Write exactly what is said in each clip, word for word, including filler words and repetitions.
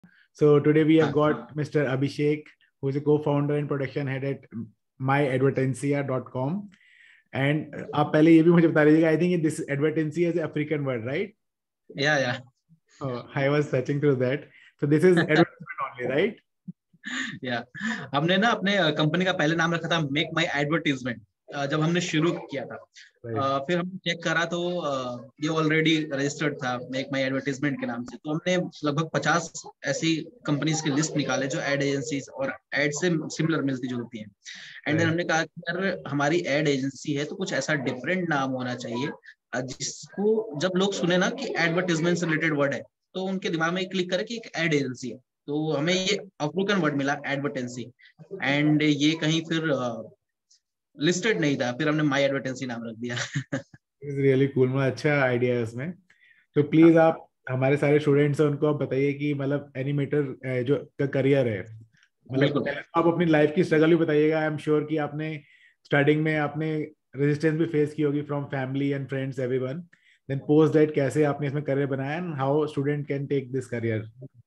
So today we have हाँ got Mister Abhishek, who is a co-founder and production head at my advertencia dot com. And uh, आप पहले ये भी मुझे बता दीजिएगा, I think this advertencia is an African word, right? या या Oh, I was searching through that. So this is advertisement only, right? या हमने ना अपने कंपनी का पहले नाम रखा था मेक माई एडवर्टीजमेंट जब हमने शुरू किया था। Right. अ, फिर हमने चेक करा तो अ, ये ऑलरेडी रजिस्टर्ड था मेक माई एडवर्टीजमेंट के नाम से। तो हमने लगभग पचास ऐसी कंपनीज की लिस्ट निकाले जो एड एजेंसीज और एड से सिमिलर मिलती जुलती हैं। And then Right. हमने कहा कि यार हमारी एड एजेंसी है तो कुछ ऐसा डिफरेंट नाम होना चाहिए अ, जिसको जब लोग सुने ना कि एडवर्टीजमेंट से रिलेटेड वर्ड है तो उनके दिमाग में क्लिक करे कि एक एड एजेंसी है। तो हमें ये अफ्रीकन वर्ड मिला एडवर्टेंसी। एंड ये कहीं फिर लिस्टेड नहीं था, फिर हमने माई एडवर्टेंसी नाम रख दिया। This is really cool. मतलब अच्छा आइडिया है उसमें। तो प्लीज आप हमारे सारे स्टूडेंट्स हैं उनको आप बताइए कि मतलब एनिमेटर जो का करियर है, मतलब बिल्कुल। पहले तो आप अपनी लाइफ की स्ट्रगल भी बताइएगा। आई एम श्योर कि आपने स्टार्टिंग में आपने रेजिस्टेंस भी फेस की होगी from family and friends everyone. Then post that कैसे आपने इसमें करियर बनाया and how student can take this career.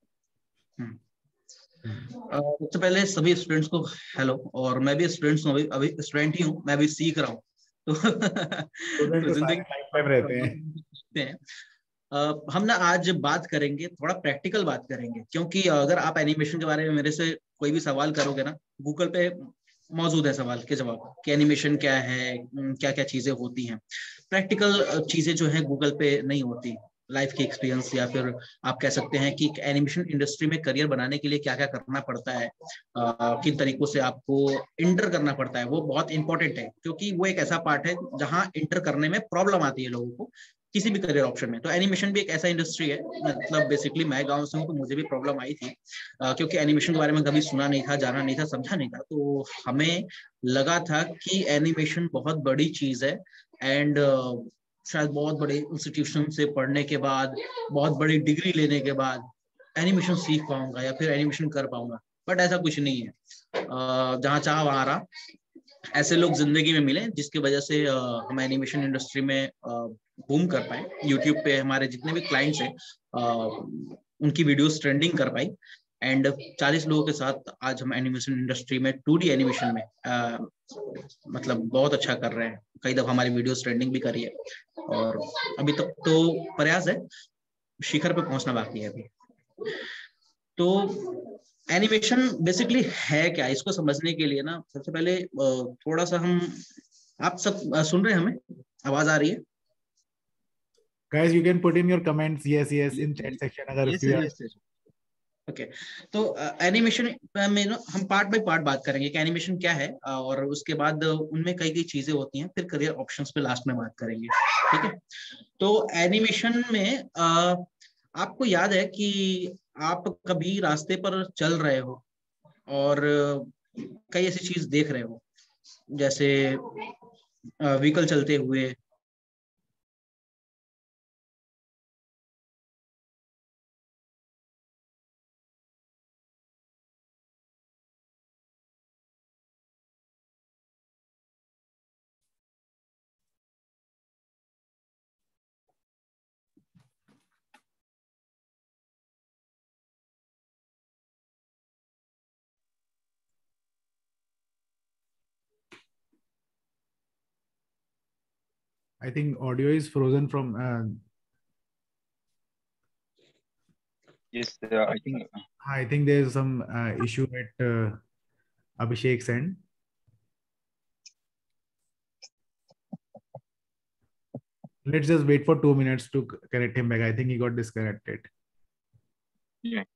अ, सबसे पहले सभी स्टूडेंट्स को हेलो। और मैं भी स्टूडेंट्स हूँ, अभी अभी स्टूडेंट ही हूँ, मैं भी सीख रहा हूँ। तो स्टूडेंट तो तो जिंदगी सारे लाइफ टाइम रहते हैं। सीखते हैं। अ, हम ना आज बात करेंगे, थोड़ा प्रैक्टिकल बात करेंगे, क्योंकि अगर आप एनिमेशन के बारे में मेरे से कोई भी सवाल करोगे ना, गूगल पे मौजूद है सवाल के जवाब कि एनिमेशन क्या है, क्या क्या चीजें होती हैं। प्रैक्टिकल चीजें जो है गूगल पे नहीं होती। लाइफ की एक्सपीरियंस या फिर आप कह सकते हैं कि एनिमेशन इंडस्ट्री में करियर बनाने के लिए क्या क्या करना पड़ता है, अ, किन तरीकों से आपको इंटर करना पड़ता है, वो बहुत इंपॉर्टेंट है। क्योंकि वो एक ऐसा पार्ट है जहां इंटर करने में प्रॉब्लम आती है लोगों को किसी भी करियर ऑप्शन में। तो एनिमेशन भी एक ऐसा इंडस्ट्री है, मतलब बेसिकली मैं गांव से हूँ तो मुझे भी प्रॉब्लम आई थी, अ, क्योंकि एनिमेशन के बारे में कभी सुना नहीं था, जाना नहीं था, समझा नहीं था। तो हमें लगा था कि एनिमेशन बहुत बड़ी चीज है एंड शायद बहुत बड़े इंस्टीट्यूशन से पढ़ने के बाद, बहुत बड़ी डिग्री लेने के बाद एनिमेशन सीख पाऊंगा या फिर एनिमेशन कर पाऊंगा। बट ऐसा कुछ नहीं है। अ, जहाँ चाह वहां रहा। ऐसे लोग जिंदगी में मिले जिसकी वजह से अ, हम एनिमेशन इंडस्ट्री में बूम कर पाए। यूट्यूब पे हमारे जितने भी क्लाइंट्स हैं, अ, उनकी वीडियोस ट्रेंडिंग कर पाई। एंड चालीस लोगों के साथ आज हम एनिमेशन इंडस्ट्री में टू डी एनिमेशन में अ, मतलब बहुत अच्छा कर रहे हैं। कई दफा हमारी वीडियोस ट्रेंडिंग भी करी है और अभी तक तो प्रयास है, शिखर पे पहुंचना बाकी है अभी। तो एनिमेशन बेसिकली है क्या, इसको समझने के लिए ना सबसे पहले अ, थोड़ा सा हम, आप सब अ, सुन रहे हैं हमें, आवाज आ रही है? Guys, you can put in your comments yes yes in chat section अगर if yes you are। Yes yes. Okay. तो एनिमेशन में ना हम पार्ट बाय पार्ट बात करेंगे कि एनिमेशन क्या है, अ, और उसके बाद उनमें कई कई चीजें होती हैं, फिर करियर ऑप्शंस पे लास्ट में बात करेंगे। ठीक है। तो एनिमेशन में अ, आपको याद है कि आप कभी रास्ते पर चल रहे हो और कई ऐसी चीज देख रहे हो, जैसे व्हीकल चलते हुए, I think audio is frozen from uh, Yes, uh, I think I think there's some uh, issue at uh, Abhishek's end. Let's just wait for two minutes to c- connect him back. I think he got disconnected. yeah.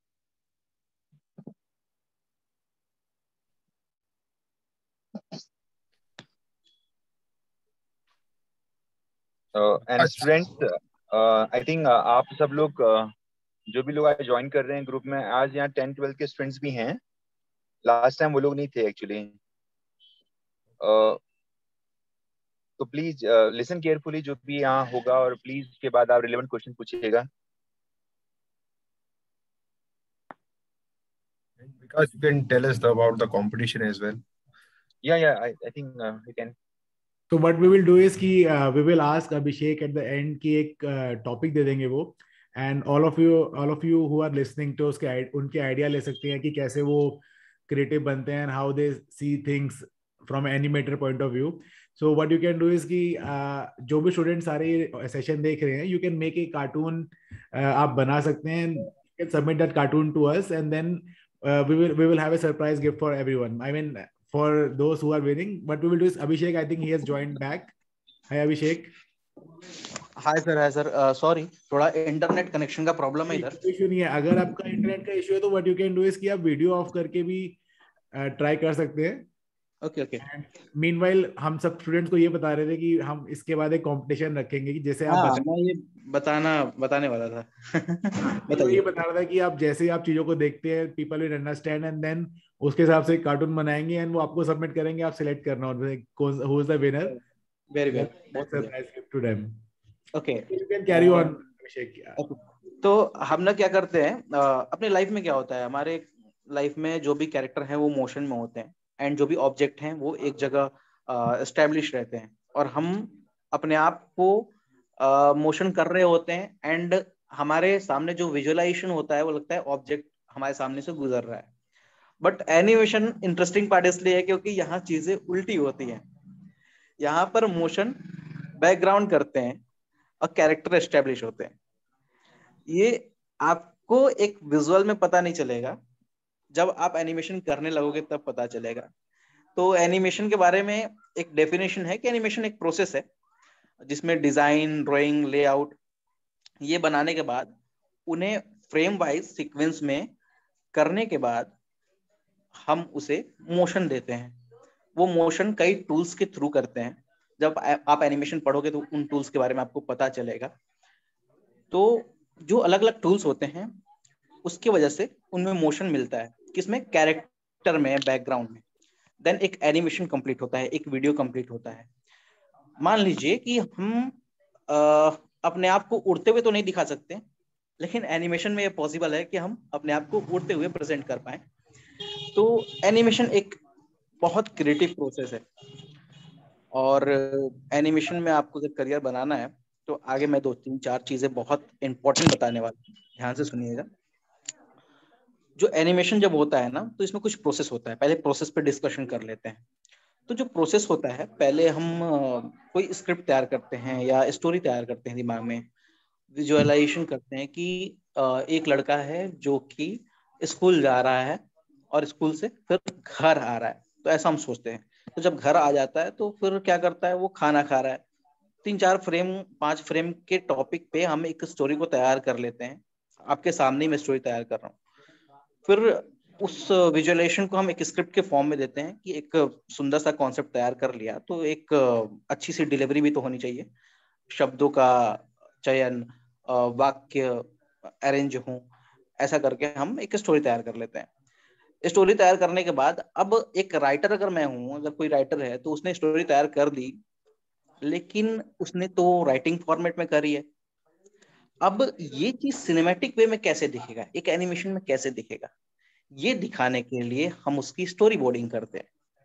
Uh, and students, uh, I think uh, आप सब लोग uh, जो भी लोग आज join कर रहे हैं ग्रुप में, आज यहाँ टेंथ ट्वेल्थ के स्टूडेंट्स भी हैं। लास्ट टाइम वो लोग नहीं थे एक्चुअली। तो प्लीज लिसन केयरफुली जो भी यहाँ होगा, और प्लीज के बाद आप रिलेवेंट क्वेश्चन पूछिएगा। Because you can tell us about the competition as well. Yeah, yeah, I, I think uh, we can. So what we will do is कि uh, we will ask Abhishek at the end कि एक uh, topic दे देंगे वो, and all of you all of you who are listening to उसके उनके idea ले सकते हैं कि कैसे वो क्रिएटिव बनते हैं, how they see things from animator point of view. So what you can do is कि uh, जो भी स्टूडेंट सारे सेशन देख रहे हैं, you can make a cartoon, आप बना सकते हैं, you can submit that cartoon to us and then we will we will have a surprise gift for everyone. I mean for those who are winning. What we will do is, Abhishek, I think he has joined back. Hi Abhishek. Hi sir, hi sir, sorry थोड़ा internet connection का problem है इधर. Issue नहीं है. अगर आपका internet का issue है तो what you can do is कि आप वीडियो ऑफ करके भी ट्राई uh, कर सकते हैं. Okay okay. मीनवाइल हम सब स्टूडेंट्स को ये बता रहे थे कि हम इसके बाद एक कंपटीशन रखेंगे कि जैसे आप हाँ, मैं ये बताना बताने वाला था. बताइए. ये बता रहा था कि आप जैसे आप चीजों को देखते हैं, people will understand and then उसके हिसाब से कार्टून बनाएंगे एंड वो आपको सबमिट करेंगे. आप सिलेक्ट करना who is the winner. Very well. Surprise gift to them. Okay, you can carry on Abhishek. तो हम ना क्या करते हैं, अपने लाइफ में क्या होता है, हमारे लाइफ में जो भी कैरेक्टर हैं वो मोशन में होते हैं एंड जो भी ऑब्जेक्ट हैं वो एक जगह एस्टेब्लिश रहते हैं और हम अपने आप को मोशन uh, कर रहे होते हैं एंड हमारे सामने जो विजुअलाइजेशन होता है वो लगता है ऑब्जेक्ट हमारे सामने से गुजर रहा है. बट एनिमेशन इंटरेस्टिंग पार्ट इसलिए है क्योंकि यहाँ चीजें उल्टी होती हैं. यहाँ पर मोशन बैकग्राउंड करते हैं और कैरेक्टर एस्टेब्लिश होते हैं. ये आपको एक विजुअल में पता नहीं चलेगा, जब आप एनिमेशन करने लगोगे तब पता चलेगा. तो एनिमेशन के बारे में एक डेफिनेशन है कि एनिमेशन एक प्रोसेस है जिसमें डिजाइन, ड्राइंग, लेआउट ये बनाने के बाद उन्हें फ्रेम वाइज सीक्वेंस में करने के बाद हम उसे मोशन देते हैं. वो मोशन कई टूल्स के थ्रू करते हैं. जब आप एनिमेशन पढ़ोगे तो उन टूल्स के बारे में आपको पता चलेगा. तो जो अलग अलग टूल्स होते हैं उसकी वजह से उनमें मोशन मिलता है. किसमें? कैरेक्टर में, बैकग्राउंड में. देन एक एनिमेशन कंप्लीट होता है, एक वीडियो कंप्लीट होता है. मान लीजिए कि हम आ, अपने आप को उड़ते हुए तो नहीं दिखा सकते, लेकिन एनिमेशन में ये पॉसिबल है कि हम अपने आप को उड़ते हुए प्रेजेंट कर पाए. तो एनिमेशन एक बहुत क्रिएटिव प्रोसेस है और एनिमेशन में आपको जब करियर बनाना है तो आगे मैं दो तीन चार चीजें बहुत इंपॉर्टेंट बताने वाला हूँ, ध्यान से सुनिएगा. जो एनिमेशन जब होता है ना तो इसमें कुछ प्रोसेस होता है. पहले प्रोसेस पे डिस्कशन कर लेते हैं. तो जो प्रोसेस होता है, पहले हम कोई स्क्रिप्ट तैयार करते हैं या स्टोरी तैयार करते हैं, दिमाग में विजुअलाइजेशन करते हैं कि एक लड़का है जो कि स्कूल जा रहा है और स्कूल से फिर घर आ रहा है. तो ऐसा हम सोचते हैं. तो जब घर आ जाता है तो फिर क्या करता है, वो खाना खा रहा है. तीन चार फ्रेम, पांच फ्रेम के टॉपिक पे हम एक स्टोरी को तैयार कर लेते हैं. आपके सामने मैं स्टोरी तैयार कर रहा हूँ. फिर उस विजुअलाइजेशन को हम एक स्क्रिप्ट के फॉर्म में देते हैं कि एक सुंदर सा कॉन्सेप्ट तैयार कर लिया तो एक अच्छी सी डिलीवरी भी तो होनी चाहिए. शब्दों का चयन, वाक्य अरेंज हो, ऐसा करके हम एक स्टोरी तैयार कर लेते हैं. स्टोरी तैयार करने के बाद अब एक राइटर अगर मैं हूं, अगर कोई राइटर है तो उसने स्टोरी तैयार कर दी, लेकिन उसने तो राइटिंग फॉर्मेट में करी है. अब ये चीज सिनेमैटिक वे में कैसे दिखेगा, एक एनिमेशन में कैसे दिखेगा, ये दिखाने के लिए हम उसकी स्टोरी बोर्डिंग करते हैं.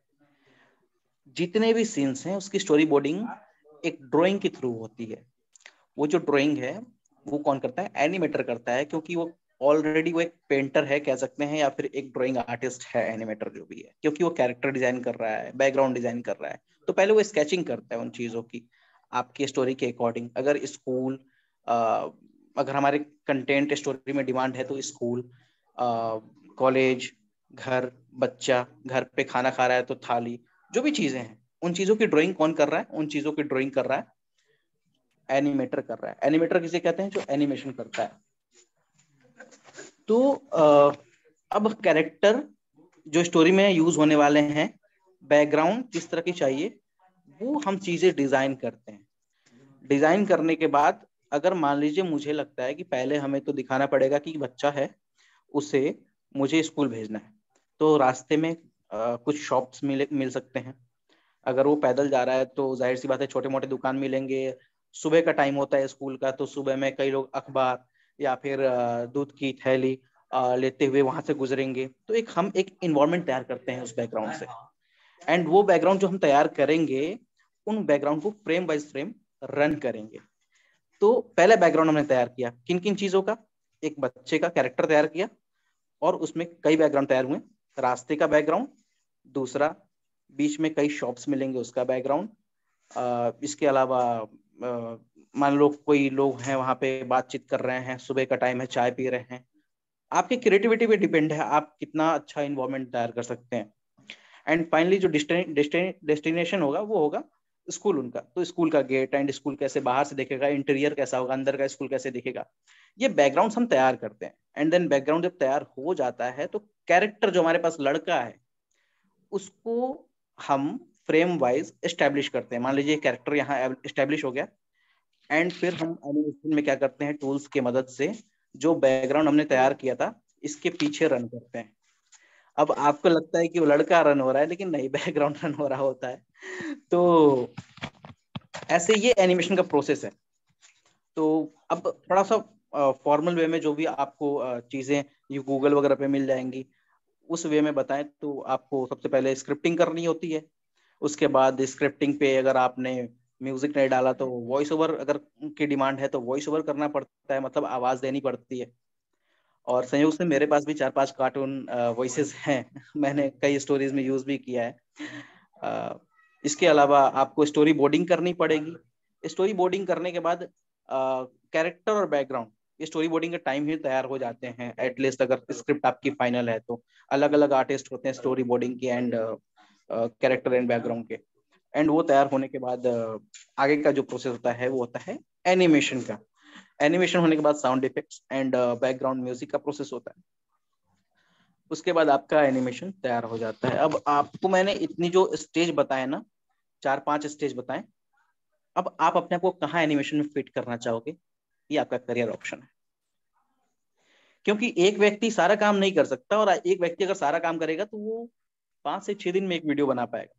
जितने भी सीन्स हैं उसकी स्टोरी बोर्डिंग एक ड्राइंग के थ्रू होती है. वो जो ड्राइंग है वो कौन करता है? एनिमेटर करता है, क्योंकि वो ऑलरेडी वो एक पेंटर है कह सकते हैं, या फिर एक ड्राइंग आर्टिस्ट है, एनिमेटर जो भी है, क्योंकि वो कैरेक्टर डिजाइन कर रहा है, बैकग्राउंड डिजाइन कर रहा है. तो पहले वो स्केचिंग करता है उन चीजों की आपकी स्टोरी के अकॉर्डिंग. अगर स्कूल, अगर हमारे कंटेंट स्टोरी में डिमांड है तो स्कूल, कॉलेज, घर, बच्चा घर पे खाना खा रहा है तो थाली, जो भी चीजें हैं उन चीजों की ड्राइंग कौन कर रहा है? उन चीजों की ड्राइंग कर रहा है एनिमेटर कर रहा है. एनिमेटर किसे कहते हैं? जो एनिमेशन करता है. तो अब कैरेक्टर जो स्टोरी में यूज होने वाले हैं, बैकग्राउंड किस तरह की चाहिए, वो हम चीजें डिजाइन करते हैं. डिजाइन करने के बाद अगर मान लीजिए मुझे लगता है कि पहले हमें तो दिखाना पड़ेगा कि बच्चा है, उसे मुझे स्कूल भेजना है, तो रास्ते में आ, कुछ शॉप्स मिल मिल सकते हैं. अगर वो पैदल जा रहा है तो जाहिर सी बात है छोटे मोटे दुकान मिलेंगे. सुबह का टाइम होता है स्कूल का, तो सुबह में कई लोग अखबार या फिर दूध की थैली लेते हुए वहां से गुजरेंगे. तो एक हम एक इन्वायरमेंट तैयार करते हैं उस बैकग्राउंड से. एंड वो बैकग्राउंड जो हम तैयार करेंगे, उन बैकग्राउंड को फ्रेम बाय फ्रेम रन करेंगे. तो पहले बैकग्राउंड हमने तैयार किया, किन किन चीजों का, एक बच्चे का कैरेक्टर तैयार किया और उसमें कई बैकग्राउंड तैयार हुए। रास्ते का बैकग्राउंड, दूसरा बीच में कई शॉप्स मिलेंगे उसका बैकग्राउंड, इसके अलावा मान लो कोई लोग हैं वहां पे बातचीत कर रहे हैं, सुबह का टाइम है, चाय पी रहे हैं। आपकी क्रिएटिविटी पे डिपेंड है आप कितना अच्छा इन्वायरमेंट तैयार कर सकते हैं। एंड फाइनली जो डेस्टिनेशन होगा वो होगा स्कूल उनका, तो स्कूल का गेट एंड स्कूल कैसे बाहर से दिखेगा, इंटीरियर कैसा होगा, अंदर का स्कूल कैसे दिखेगा, ये बैकग्राउंड हम तैयार करते हैं। एंड देन बैकग्राउंड जब तैयार हो जाता है तो कैरेक्टर जो हमारे पास लड़का है उसको हम फ्रेम वाइज एस्टेब्लिश करते हैं। मान लीजिए कैरेक्टर यहाँ एस्टेब्लिश हो गया, एंड फिर हम एनिमेशन में क्या करते हैं, टूल्स की मदद से जो बैकग्राउंड हमने तैयार किया था इसके पीछे रन करते हैं। अब आपको लगता है कि वो लड़का रन हो रहा है, लेकिन नहीं, बैकग्राउंड रन हो रहा होता है। तो ऐसे ये एनिमेशन का प्रोसेस है। तो अब थोड़ा सा फॉर्मल वे में जो भी आपको चीजें ये गूगल वगैरह पे मिल जाएंगी उस वे में बताएं तो आपको सबसे पहले स्क्रिप्टिंग करनी होती है। उसके बाद स्क्रिप्टिंग पे अगर आपने म्यूजिक नहीं डाला तो वॉइस ओवर अगर की डिमांड है तो वॉइस ओवर करना पड़ता है, मतलब आवाज देनी पड़ती है। और संयोग से मेरे पास भी चार पांच कार्टून वॉइसेस हैं मैंने कई स्टोरीज में यूज भी किया है। uh, इसके अलावा आपको स्टोरी बोर्डिंग करनी पड़ेगी। स्टोरी बोर्डिंग करने के बाद कैरेक्टर uh, और बैकग्राउंड ये स्टोरी बोर्डिंग के टाइम ही तैयार हो जाते हैं। एटलीस्ट अगर स्क्रिप्ट आपकी फाइनल है तो अलग अलग आर्टिस्ट होते हैं स्टोरी बोर्डिंग के एंड कैरेक्टर एंड बैकग्राउंड के। एंड वो तैयार होने के बाद uh, आगे का जो प्रोसेस होता है वो होता है एनिमेशन का। एनिमेशन होने के बाद sound effects and background music का प्रोसेस होता है। उसके बाद आपका एनिमेशन तैयार हो जाता है। अब आपको मैंने इतनी जो स्टेज बताए ना, चार पांच स्टेज बताए, अब आप अपने आप को कहाँ एनिमेशन में फिट करना चाहोगे, ये आपका करियर ऑप्शन है। क्योंकि एक व्यक्ति सारा काम नहीं कर सकता, और एक व्यक्ति अगर सारा काम करेगा तो वो पांच से छह दिन में एक वीडियो बना पाएगा।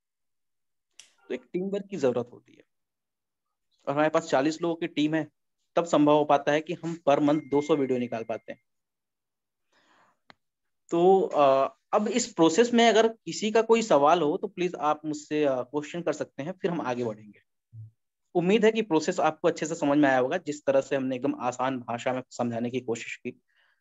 तो एक टीम वर्क की जरूरत होती है, और हमारे पास चालीस लोगों की टीम है, तब संभव हो पाता है कि हम पर मंथ दो सौ वीडियो निकाल पाते हैं। तो अब इस प्रोसेस में अगर किसी का कोई सवाल हो तो प्लीज आप मुझसे क्वेश्चन कर सकते हैं, फिर हम आगे बढ़ेंगे। उम्मीद है कि प्रोसेस आपको अच्छे से समझ में आया होगा, जिस तरह से हमने एकदम आसान भाषा में समझाने की कोशिश की।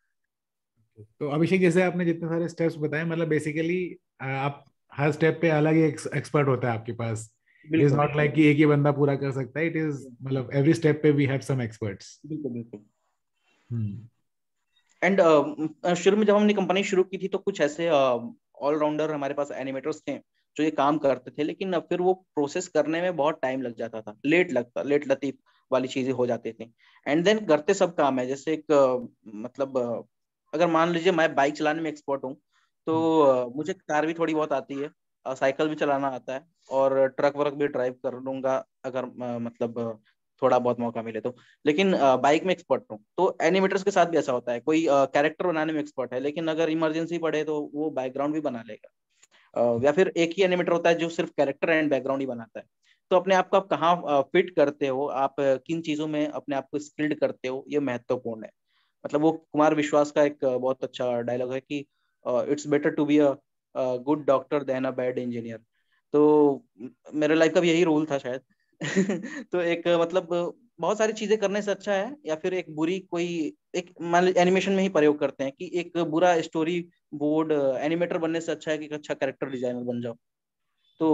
तो अभिषेक, जैसे आपने जितने सारे स्टेप्स बताए, मतलब बेसिकली आप हर स्टेप पे अलग ही एक्सपर्ट होता है आपके पास। इट इज नॉट लाइक कि एक ही बंदा पूरा कर सकता है। इट इज मतलब एवरी स्टेप पे वी हैव सम एक्सपर्ट्स। बिल्कुल बिल्कुल। हम्म। एंड uh, शुरू में जब हमने कंपनी शुरू की थी तो कुछ ऐसे ऑलराउंडर uh, हमारे पास एनिमेटर्स थे जो ये काम करते थे, लेकिन फिर वो प्रोसेस करने में बहुत टाइम लग जाता था, लेट लगता लेट लतीफ वाली चीजें हो जाती थी। एंड देन करते सब काम है, जैसे एक uh, मतलब uh, अगर मान लीजिए मैं बाइक चलाने में एक्सपर्ट हूँ तो uh, मुझे कार भी थोड़ी बहुत आती है, साइकिल भी चलाना आता है, और ट्रक वर्क भी ड्राइव कर लूंगा अगर uh, मतलब uh, थोड़ा बहुत मौका मिले तो। लेकिन बाइक में एक्सपर्ट हूँ। तो एनिमेटर्स के साथ भी ऐसा होता है, कोई कैरेक्टर बनाने में एक्सपर्ट है लेकिन अगर इमरजेंसी पड़े तो वो बैकग्राउंड भी बना लेगा। uh, या फिर एक ही एनिमेटर होता है जो सिर्फ कैरेक्टर एंड बैकग्राउंड ही बनाता है। तो अपने आप को आप कहाँ फिट करते हो, आप किन चीजों में अपने आप को स्किल्ड करते हो, ये महत्वपूर्ण है। मतलब वो कुमार विश्वास का एक बहुत अच्छा डायलॉग है कि it's better to be a good doctor than a bad engineer. तो मेरे लाइफ का भी यही रूल था शायद। तो एक मतलब बहुत सारी चीजें करने से अच्छा है, या फिर एक बुरी कोई एक मान लीजिए एनिमेशन में ही प्रयोग करते हैं कि एक बुरा स्टोरी बोर्ड एनिमेटर बनने से अच्छा है कि एक अच्छा कैरेक्टर डिजाइनर बन जाओ। तो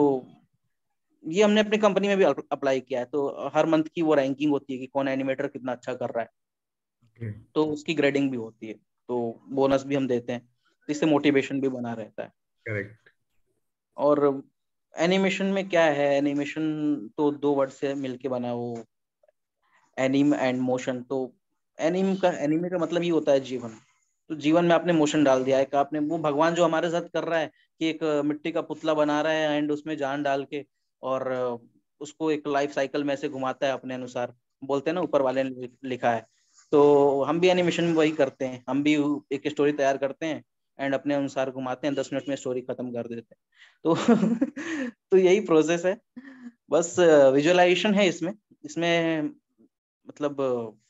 ये हमने अपनी कंपनी में भी अप्लाई किया है। तो हर मंथ की वो रैंकिंग होती है कि कौन एनिमेटर कितना अच्छा कर रहा है, okay. तो उसकी ग्रेडिंग भी होती है, तो बोनस भी हम देते हैं, इससे मोटिवेशन भी बना रहता है। करेक्ट। और एनिमेशन में क्या है, एनिमेशन तो दो वर्ड से मिलके बना, वो एनिम एंड मोशन। तो एनिम का एनिमे का मतलब ये होता है जीवन। तो जीवन में आपने मोशन डाल दिया है कि आपने वो भगवान जो हमारे साथ कर रहा है कि एक मिट्टी का पुतला बना रहा है एंड उसमें जान डाल के, और उसको एक लाइफ साइकिल में से घुमाता है अपने अनुसार, बोलते हैं ना ऊपर वाले ने लिखा है। तो हम भी एनिमेशन में वही करते हैं, हम भी एक स्टोरी तैयार करते हैं एंड अपने अनुसार घुमाते हैं, दस मिनट में स्टोरी खत्म कर देते हैं। तो तो यही प्रोसेस है, बस विजुअलाइजेशन है इसमें इसमें मतलब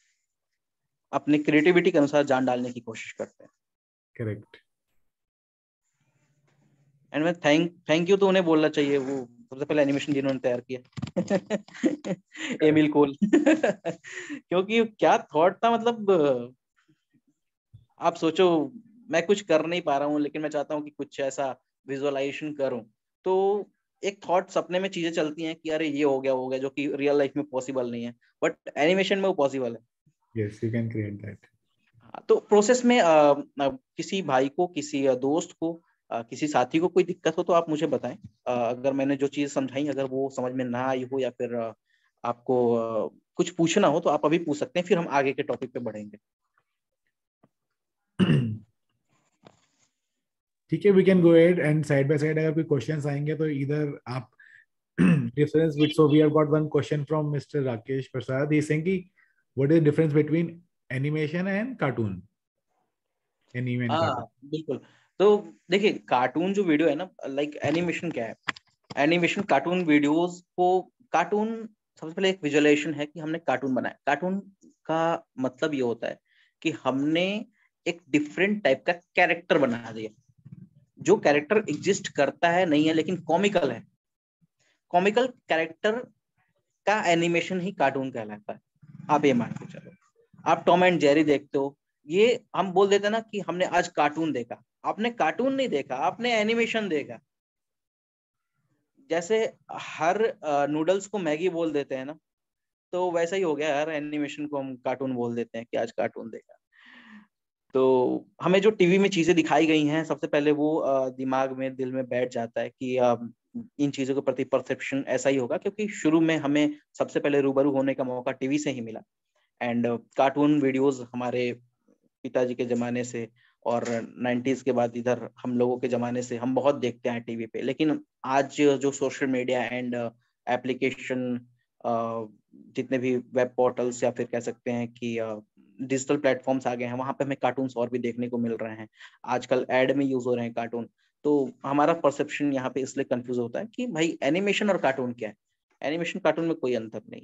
अपनी क्रिएटिविटी के अनुसार जान डालने की कोशिश करते हैं। करेक्ट। एंड मैं थैंक थैंक यू तो उन्हें बोलना चाहिए, वो सबसे पहले एनिमेशन जिन्होंने तैयार किया एमिल कोल क्योंकि क्या थॉट था, मतलब आप सोचो मैं कुछ कर नहीं पा रहा हूँ लेकिन मैं चाहता हूँ कि कुछ ऐसा विजुअलाइजेशन करूँ, तो एक थॉट सपने में चीजें चलती हैं कि अरे ये हो गया हो गया, जो कि रियल लाइफ में पॉसिबल नहीं है, बट एनिमेशन में वो पॉसिबल है। Yes, you can create that. तो प्रोसेस में आ, आ, किसी भाई को, किसी दोस्त को, आ, किसी साथी को कोई दिक्कत हो तो आप मुझे बताएं। आ, अगर मैंने जो चीज समझाई अगर वो समझ में ना आई हो या फिर आ, आपको आ, कुछ पूछना हो तो आप अभी पूछ सकते हैं, फिर हम आगे के टॉपिक पे बढ़ेंगे। ठीक है, we can go ahead and side by side अगर कोई क्वेश्चंस आएंगे तो इधर आप difference with, so we have got one question from Mister Rakesh Prasad. He is saying ki what is the difference between animation and cartoon? Anime and cartoon. हाँ बिल्कुल। तो देखिए कार्टून जो वीडियो है ना, लाइक एनिमेशन क्या है, animation cartoon videos को, कार्टून सबसे पहले एक विजुअलाइजेशन है कि हमने कार्टून बनाया। कार्टून का मतलब ये होता है कि हमने एक डिफरेंट टाइप का कैरेक्टर बना दिया, जो कैरेक्टर एग्जिस्ट करता है नहीं है लेकिन कॉमिकल है। कॉमिकल कैरेक्टर का एनिमेशन ही कार्टून कहलाता है। आप ये मान के चलो, आप टॉम एंड जेरी देखते हो, ये हम बोल देते हैं ना कि हमने आज कार्टून देखा। आपने कार्टून नहीं देखा, आपने एनिमेशन देखा। जैसे हर नूडल्स को मैगी बोल देते हैं ना, तो वैसा ही हो गया, हर एनिमेशन को हम कार्टून बोल देते हैं कि आज कार्टून देखा। तो हमें जो टीवी में चीजें दिखाई गई हैं, सबसे पहले वो दिमाग में, दिल में बैठ जाता है कि इन चीजों के प्रति परसेप्शन ऐसा ही होगा, क्योंकि शुरू में हमें सबसे पहले रूबरू होने का मौका टीवी से ही मिला। एंड कार्टून वीडियोस हमारे पिताजी के जमाने से और नाइन्टीज के बाद इधर हम लोगों के जमाने से हम बहुत देखते हैं टीवी पे। लेकिन आज जो सोशल मीडिया एंड एप्लीकेशन, जितने भी वेब पोर्टल्स या फिर कह सकते हैं कि डिजिटल प्लेटफॉर्म्स आ गए हैं, वहां पे हमें कार्टून्स और भी देखने को मिल रहे हैं। आजकल एड में यूज हो रहे हैं कार्टून। तो हमारा परसेप्शन यहाँ पे इसलिए कंफ्यूज होता है कि भाई एनिमेशन और कार्टून क्या है। एनिमेशन कार्टून में कोई अंतर नहीं।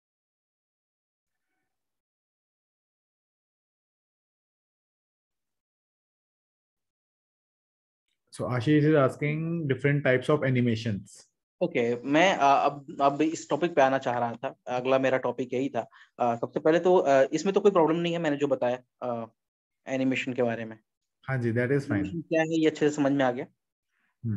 So Ashish is asking different types of animations. Okay okay, मैं अब अब इस टॉपिक पे आना चाह रहा था। अगला मेरा टॉपिक यही था। सबसे पहले तो इसमें तो कोई प्रॉब्लम नहीं है, मैंने जो बताया एनिमेशन के बारे में। हाँ जी, that is fine. क्या है ये अच्छे से समझ में आ गया। Hmm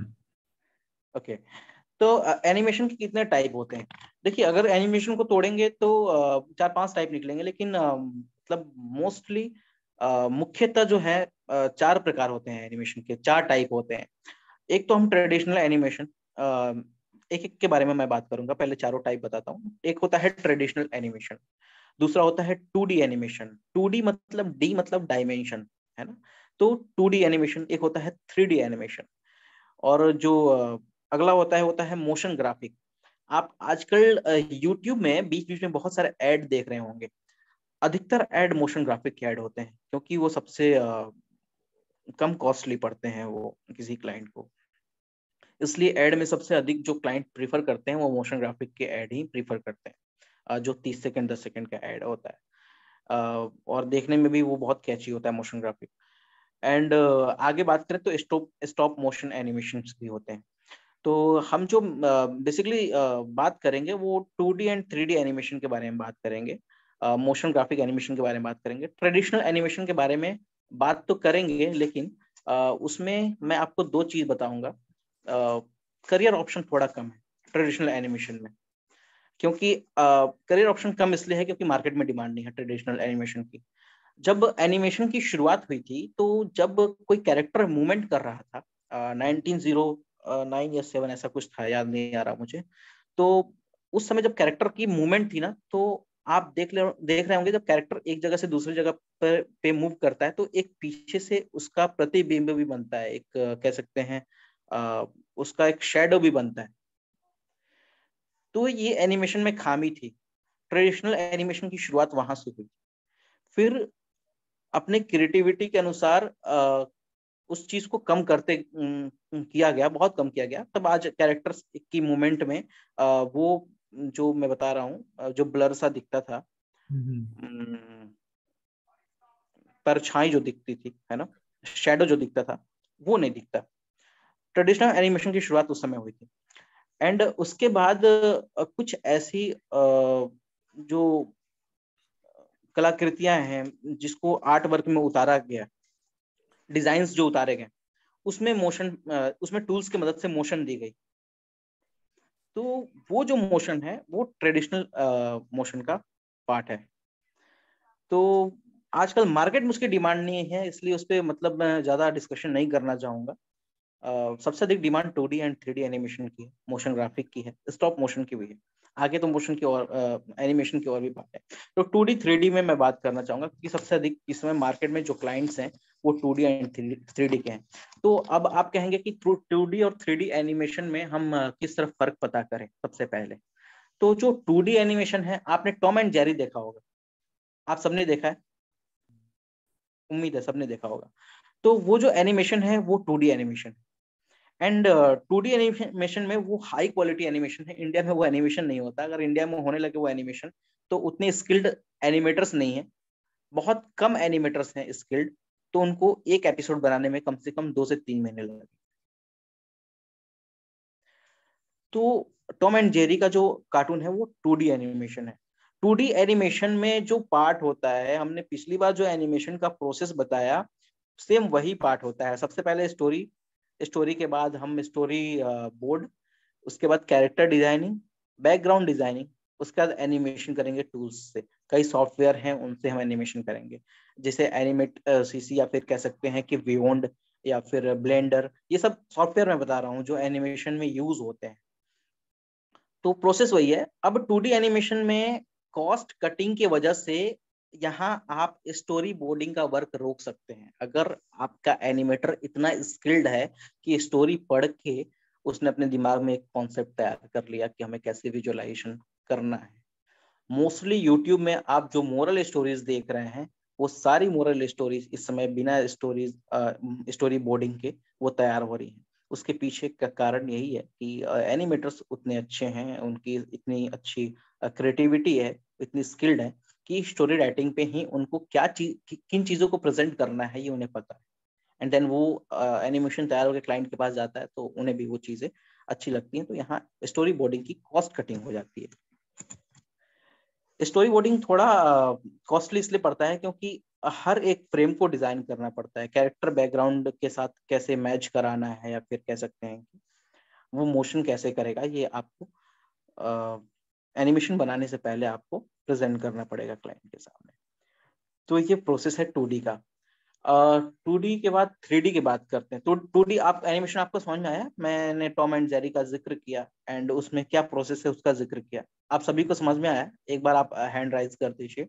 okay okay. तो एनिमेशन के कितने टाइप होते हैं? देखिए अगर एनिमेशन को तोड़ेंगे तो uh, चार पांच टाइप निकलेंगे, लेकिन uh, मतलब मोस्टली uh, मुख्यतः जो है uh, चार प्रकार होते हैं एनिमेशन के, चार टाइप होते हैं। एक तो हम ट्रेडिशनल एनिमेशन, uh, एक एक के बारे में मैं बात करूंगा। पहले चारों टाइप बताता हूँ। एक होता है ट्रेडिशनल एनिमेशन, दूसरा होता है two D animation. Two D मतलब डी मतलब डायमेंशन, है ना। तो टू डी एनिमेशन। एक होता है थ्री डी एनिमेशन। और जो uh, अगला होता है होता है मोशन ग्राफिक। आप आजकल यूट्यूब में बीच बीच में बहुत सारे ऐड देख रहे होंगे। अधिकतर ऐड मोशन ग्राफिक के ऐड होते हैं, क्योंकि वो सबसे uh, कम कॉस्टली पड़ते हैं वो किसी क्लाइंट को। इसलिए ऐड में सबसे अधिक जो क्लाइंट प्रीफर करते हैं वो मोशन ग्राफिक के ऐड ही प्रीफर करते हैं, जो तीस सेकंड दस सेकंड का ऐड होता है। और देखने में भी वो बहुत कैची होता है मोशन ग्राफिक। एंड आगे बात करें तो स्टॉप स्टॉप मोशन एनिमेशन भी होते हैं। तो हम जो बेसिकली uh, uh, बात करेंगे वो two D and three D animation के बारे में बात करेंगे, मोशन ग्राफिक एनिमेशन के बारे में बात करेंगे। ट्रेडिशनल एनिमेशन के बारे में बात तो करेंगे, लेकिन uh, उसमें मैं आपको दो चीज बताऊंगा। करियर uh, ऑप्शन थोड़ा कम है ट्रेडिशनल एनिमेशन में, क्योंकि करियर uh, ऑप्शन कम इसलिए है क्योंकि मार्केट में डिमांड नहीं है ट्रेडिशनल एनिमेशन की। जब एनिमेशन की शुरुआत हुई थी तो जब कोई कैरेक्टर मूवमेंट कर रहा था, नाइनटीन जीरो नाइन या सेवन ऐसा कुछ था, याद नहीं आ रहा मुझे। तो उस समय जब कैरेक्टर की मूवमेंट थी ना, तो आप देख ले देख रहे होंगे जब कैरेक्टर एक जगह से दूसरी जगह पर पे मूव करता है तो एक पीछे से उसका प्रतिबिंब भी बनता है, एक कह सकते हैं आ, उसका एक शैडो भी बनता है। तो ये एनिमेशन में खामी थी। ट्रेडिशनल एनिमेशन की शुरुआत वहां से हुई। फिर अपने क्रिएटिविटी के अनुसार आ, उस चीज को कम करते किया गया, बहुत कम किया गया। तब आज कैरेक्टर्स की मूवमेंट में आ, वो जो मैं बता रहा हूँ, जो ब्लर सा दिखता था, परछाई जो दिखती थी, है ना, शैडो जो दिखता था, वो नहीं दिखता। ट्रेडिशनल एनिमेशन की शुरुआत उस समय हुई थी। एंड उसके बाद कुछ ऐसी जो कलाकृतियां हैं जिसको आर्ट वर्क में उतारा गया, डिजाइन्स जो उतारे गए, उसमें मोशन, उसमें टूल्स की मदद से मोशन दी गई। तो वो जो मोशन है वो ट्रेडिशनल मोशन का पार्ट है। तो आजकल मार्केट में उसकी डिमांड नहीं है, इसलिए उस पर मतलब मैं ज्यादा डिस्कशन नहीं करना चाहूंगा। Uh, सबसे अधिक demand two D and three D animation की है, मोशन ग्राफिक की है, स्टॉप मोशन की भी है। आगे तो मोशन की और एनिमेशन uh, की और भी बात है। तो टू डी थ्री डी में मैं बात करना चाहूंगा कि सबसे अधिक इसमें मार्केट में जो क्लाइंट्स हैं वो two D and three D के हैं। तो अब आप कहेंगे कि टू डी और थ्री डी एनिमेशन में हम uh, किस तरह फर्क पता करें। सबसे पहले तो जो टू डी एनिमेशन है, आपने टॉम एंड जेरी देखा होगा, आप सबने देखा है, उम्मीद है सबने देखा होगा। तो वो जो एनिमेशन है वो टू डी एनिमेशन है। एंड टू डी एनिमेशन में वो हाई क्वालिटी एनिमेशन है। इंडिया में वो एनिमेशन नहीं होता। अगर इंडिया में होने लगे वो एनिमेशन, तो उतने स्किल्ड एनिमेटर्स नहीं है, बहुत कम एनिमेटर्स हैं स्किल्ड, तो उनको एक एपिसोड बनाने में कम से कम दो से तीन महीने लगे। तो टॉम एंड जेरी का जो कार्टून है वो टू डी एनिमेशन है। टू डी एनिमेशन में जो पार्ट होता है, हमने पिछली बार जो एनिमेशन का प्रोसेस बताया, सेम वही पार्ट होता है। सबसे पहले स्टोरी, स्टोरी के बाद हम स्टोरी बोर्ड, उसके बाद कैरेक्टर डिजाइनिंग, बैकग्राउंड डिजाइनिंग, उसके बाद एनिमेशन करेंगे टूल्स से। कई सॉफ्टवेयर हैं उनसे हम एनिमेशन करेंगे, जैसे एनिमेट सीसी, या फिर कह सकते हैं कि वियोंड, या फिर ब्लेंडर। ये सब सॉफ्टवेयर मैं बता रहा हूँ जो एनिमेशन में यूज होते हैं। तो प्रोसेस वही है। अब टू डी एनिमेशन में कॉस्ट कटिंग की वजह से यहाँ आप स्टोरी बोर्डिंग का वर्क रोक सकते हैं। अगर आपका एनिमेटर इतना स्किल्ड है कि स्टोरी पढ़ के उसने अपने दिमाग में एक कॉन्सेप्ट तैयार कर लिया कि हमें कैसे विजुअलाइजेशन करना है। मोस्टली यूट्यूब में आप जो मोरल स्टोरीज देख रहे हैं, वो सारी मोरल स्टोरीज इस समय बिना स्टोरीज स्टोरी बोर्डिंग के वो तैयार हो रही हैं। उसके पीछे का कारण यही है कि एनिमेटर्स उतने अच्छे हैं, उनकी इतनी अच्छी क्रिएटिविटी है, इतनी स्किल्ड है कि स्टोरी राइटिंग पे ही उनको क्या चीज, किन चीजों को प्रेजेंट करना है ये उन्हें पता है। एंड देन वो एनिमेशन तैयार होकर क्लाइंट के पास जाता है, तो उन्हें भी वो चीजें अच्छी लगती हैं। तो यहाँ स्टोरी बोर्डिंग की कॉस्ट कटिंग हो जाती है। स्टोरी बोर्डिंग थोड़ा कॉस्टली इसलिए पड़ता है क्योंकि हर एक फ्रेम को डिजाइन करना पड़ता है, कैरेक्टर बैकग्राउंड के साथ कैसे मैच कराना है, या फिर कह सकते हैं कि वो मोशन कैसे करेगा, ये आपको एनिमेशन बनाने से पहले आपको प्रेजेंट करना पड़ेगा क्लाइंट के सामने। तो ये प्रोसेस है टू डी का। टू डी के बाद थ्री डी की बात करते हैं। तो टू डी आप एनिमेशन आपको समझ में आया? मैंने टॉम एंड जेरी का जिक्र किया एंड उसमें क्या प्रोसेस है उसका जिक्र किया। आप सभी को समझ में आया? एक बार आप हैंड राइज कर दीजिए।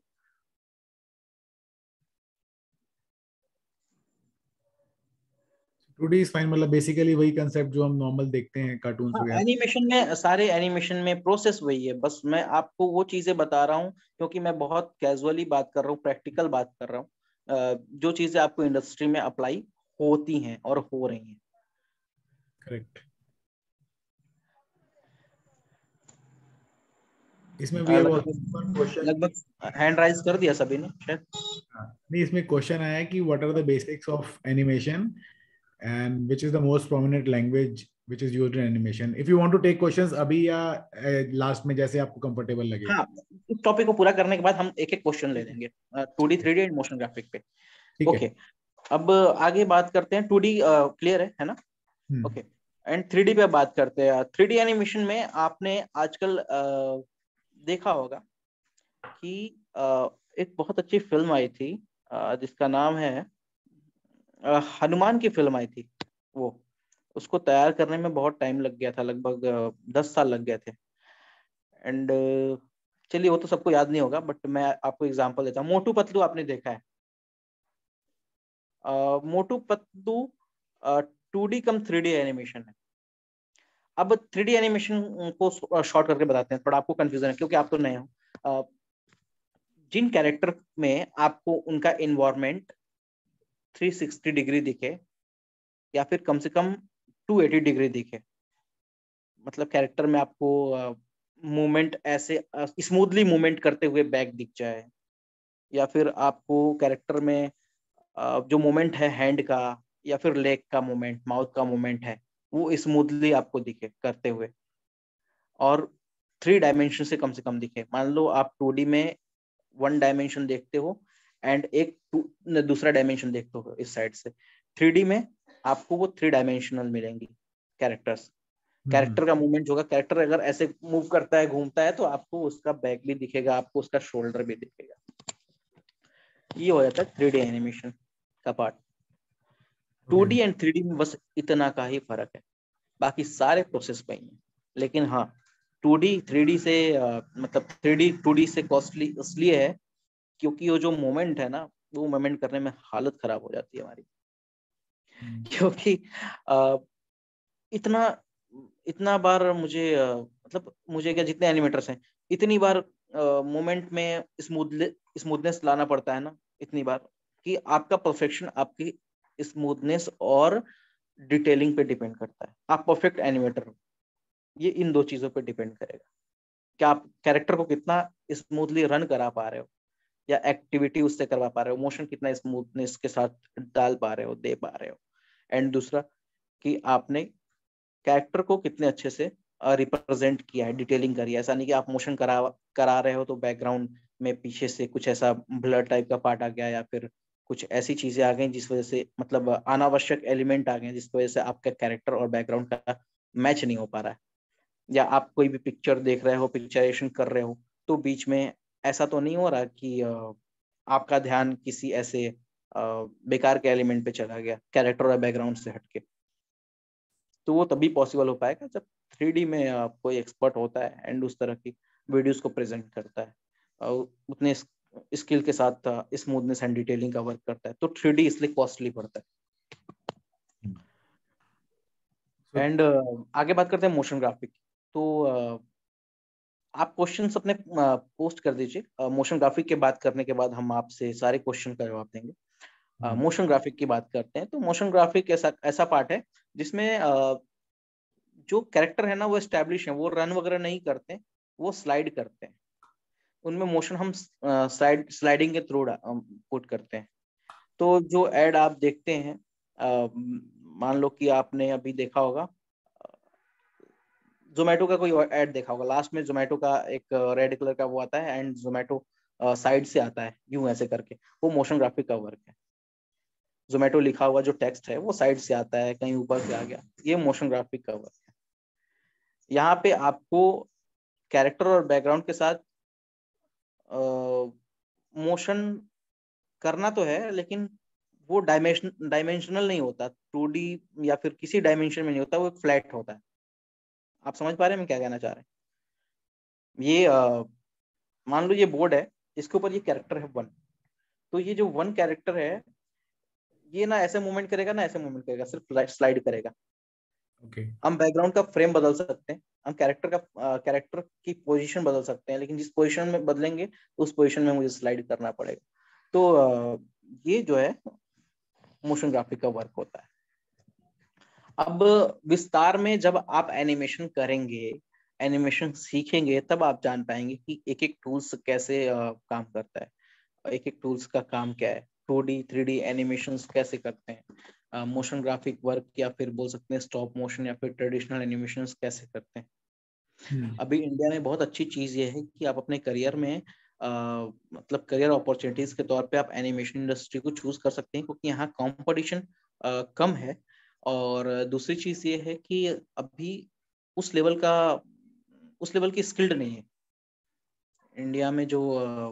टू डी इज फाइन, मतलब बेसिकली वही कंसेप्ट जो हम नॉर्मल देखते हैं कार्टून्स हाँ, वगैरह। एनिमेशन में, सारे एनिमेशन में प्रोसेस वही है, बस मैं आपको वो चीजें बता रहा हूँ क्योंकि मैं बहुत कैजुअली बात कर रहा हूँ, प्रैक्टिकल बात कर रहा हूँ, जो चीजें आपको इंडस्ट्री में अप्लाई होती हैं और हो रही हैं। करेक्ट। इसमें भी क्वेश्चन, लगभग हैंड राइज कर दिया सभी ने शायद। नहीं, इसमें क्वेश्चन आया कि what are the basics of animation and which is the most prominent language which is used in animation. If you want to take questions अभी या लास्ट में, जैसे आपको कंफर्टेबल लगे। हाँ, इस टॉपिक को पूरा करने के बाद हम एक एक क्वेश्चन ले लेंगे two D three D and motion graphic पे। Okay okay. अब आगे बात करते हैं। टू डी क्लियर है है ना? ओके, एंड थ्री डी पे बात करते हैं। थ्री डी एनिमेशन में आपने आजकल uh, देखा होगा कि uh, एक बहुत अच्छी फिल्म आई थी uh, जिसका नाम है हनुमान की फिल्म आई थी। वो उसको तैयार करने में बहुत टाइम लग गया था, लगभग दस साल लग गए थे। एंड चलिए वो तो सबको याद नहीं होगा, बट मैं आपको एग्जांपल देता हूँ। मोटू पतलू आपने देखा है? uh, Motu Patlu two D cum three D animation है। अब थ्री डी एनिमेशन को शॉर्ट करके बताते हैं, थोड़ा आपको कंफ्यूजन है क्योंकि आप तो नए हो। uh, जिन कैरेक्टर में आपको उनका इन्वायरमेंट थ्री सिक्सटी डिग्री दिखे या फिर कम से कम टू एटी डिग्री दिखे, मतलब कैरेक्टर में आपको मूवमेंट uh, ऐसे स्मूथली uh, मूवमेंट करते हुए बैक दिख जाए, या फिर आपको कैरेक्टर में uh, जो मूवमेंट है हैंड का या फिर लेग का मूवमेंट, माउथ का मूवमेंट है, वो स्मूथली आपको दिखे करते हुए, और थ्री डायमेंशन से कम से कम दिखे। मान लो आप टू डी में वन डायमेंशन देखते हो एंड एक टू दूसरा डायमेंशन देखते हो इस साइड से, थ्री डी में आपको वो थ्री डायमेंशनल मिलेंगी कैरेक्टर्स। कैरेक्टर का मूवमेंट होगा, कैरेक्टर अगर ऐसे मूव करता है, घूमता है, तो आपको उसका बैक भी दिखेगा, आपको उसका शोल्डर भी दिखेगा। ये हो जाता है थ्री डी एनिमेशन का part. Two D and three D में बस इतना का ही फर्क है, बाकी सारे प्रोसेस वही है। लेकिन हाँ, टू डी थ्री डी से आ, मतलब थ्री डी टू डी से कॉस्टली इसलिए है क्योंकि वो जो मोमेंट है ना, वो मोमेंट करने में हालत खराब हो जाती है हमारी। क्योंकि आ, इतना इतना बार मुझे आ, मतलब मुझे क्या, जितने एनिमेटर्स हैं इतनी बार मोमेंट में स्मूथ स्मूथनेस लाना पड़ता है ना, इतनी बार, कि आपका परफेक्शन आपकी स्मूथनेस और डिटेलिंग पे डिपेंड करता है। आप परफेक्ट एनिमेटर हो, ये इन दो चीजों पे डिपेंड करेगा कि आप कैरेक्टर को कितना स्मूथली रन करा पा रहे हो या एक्टिविटी उससे करवा पा रहे हो, मोशन कितना स्मूथनेस के साथ डाल पा रहे हो, दे पा रहे हो। एंड दूसरा कि आपने कैरेक्टर को कितने अच्छे से रिप्रेजेंट किया है, डिटेलिंग करी है। ऐसा नहीं कि आप मोशन करा करा रहे हो तो बैकग्राउंड में पीछे से कुछ ऐसा ब्लर टाइप का पार्ट आ गया या फिर कुछ ऐसी चीजें आ गई जिस वजह से, मतलब अनावश्यक एलिमेंट आ गए जिस वजह से आपका कैरेक्टर और बैकग्राउंड का मैच नहीं हो पा रहा है। या आप कोई भी पिक्चर देख रहे हो, पिक्चराइजेशन कर रहे हो, तो बीच में ऐसा तो नहीं हो रहा कि आपका ध्यान किसी ऐसे बेकार के एलिमेंट पे चला गया कैरेक्टर और बैकग्राउंड से हटके। तो वो तभी पॉसिबल हो पाएगा जब थ्री डी में कोई एक्सपर्ट होता है एंड उस तरह की वीडियोस को प्रेजेंट करता है और उतने स्किल के साथ स्मूथनेस एंड डिटेलिंग का वर्क करता है। तो थ्री डी इसलिए कॉस्टली पड़ता है। एंड so, uh, आगे बात करते हैं मोशन ग्राफिक। तो uh, आप क्वेश्चंस अपने पोस्ट uh, कर दीजिए। मोशन ग्राफिक के बात करने के बाद हम आपसे सारे क्वेश्चन का जवाब देंगे। मोशन uh, ग्राफिक की बात करते हैं। तो मोशन ग्राफिक ऐसा ऐसा पार्ट है जिसमें uh, जो कैरेक्टर है ना वो एस्टैब्लिश है, वो रन वगैरह नहीं करते, वो स्लाइड करते हैं। उनमें मोशन हम स्लाइड स्लाइडिंग के थ्रू पुट करते हैं। तो जो एड आप देखते हैं, मान लो कि आपने अभी देखा होगा जोमेटो का कोई ऐड देखा होगा, लास्ट में जोमेटो का एक रेड कलर का वो आता है एंड जोमेटो साइड से आता है यूं ऐसे करके, वो मोशन ग्राफिक का वर्क है। जोमेटो लिखा हुआ जो टेक्स्ट है वो साइड से आता है, कहीं ऊपर से आ गया, ये मोशन ग्राफिक का वर्क है। यहाँ पे आपको कैरेक्टर और बैकग्राउंड के साथ मोशन करना तो है, लेकिन वो डायमेंशन डायमेंशनल नहीं होता, टू डी या फिर किसी डायमेंशन में नहीं होता, वो एक फ्लैट होता है। आप समझ पा रहे हैं मैं क्या कहना चाह रहे हैं? ये आ, मान लो ये बोर्ड है, इसके ऊपर ये कैरेक्टर है वन, तो ये जो वन कैरेक्टर है ये ना ऐसे मूवमेंट करेगा ना ऐसे मूवमेंट करेगा, सिर्फ स्लाइड करेगा। okay. हम बैकग्राउंड का फ्रेम बदल सकते हैं, हम कैरेक्टर का कैरेक्टर की पोजीशन बदल सकते हैं, लेकिन जिस पोजीशन में बदलेंगे उस पोजीशन में मुझे स्लाइड करना पड़ेगा। तो आ, ये जो है मोशन ग्राफिक का वर्क होता है। अब विस्तार में जब आप एनिमेशन करेंगे, एनिमेशन सीखेंगे, तब आप जान पाएंगे कि एक एक टूल्स कैसे आ, काम करता है, एक एक टूल्स का काम क्या है, two D three D animations कैसे करते हैं, मोशन ग्राफिक वर्क या फिर बोल सकते हैं स्टॉप मोशन या फिर ट्रेडिशनल एनिमेशंस कैसे करते हैं। hmm. अभी इंडिया में बहुत अच्छी चीज ये है कि आप अपने करियर में आ, मतलब करियर अपॉर्चुनिटीज के तौर पे आप एनिमेशन इंडस्ट्री को चूज कर सकते हैं, क्योंकि यहाँ कंपटीशन कम है। और दूसरी चीज ये है कि अभी उस लेवल का उस लेवल की स्किल्ड नहीं है इंडिया में, जो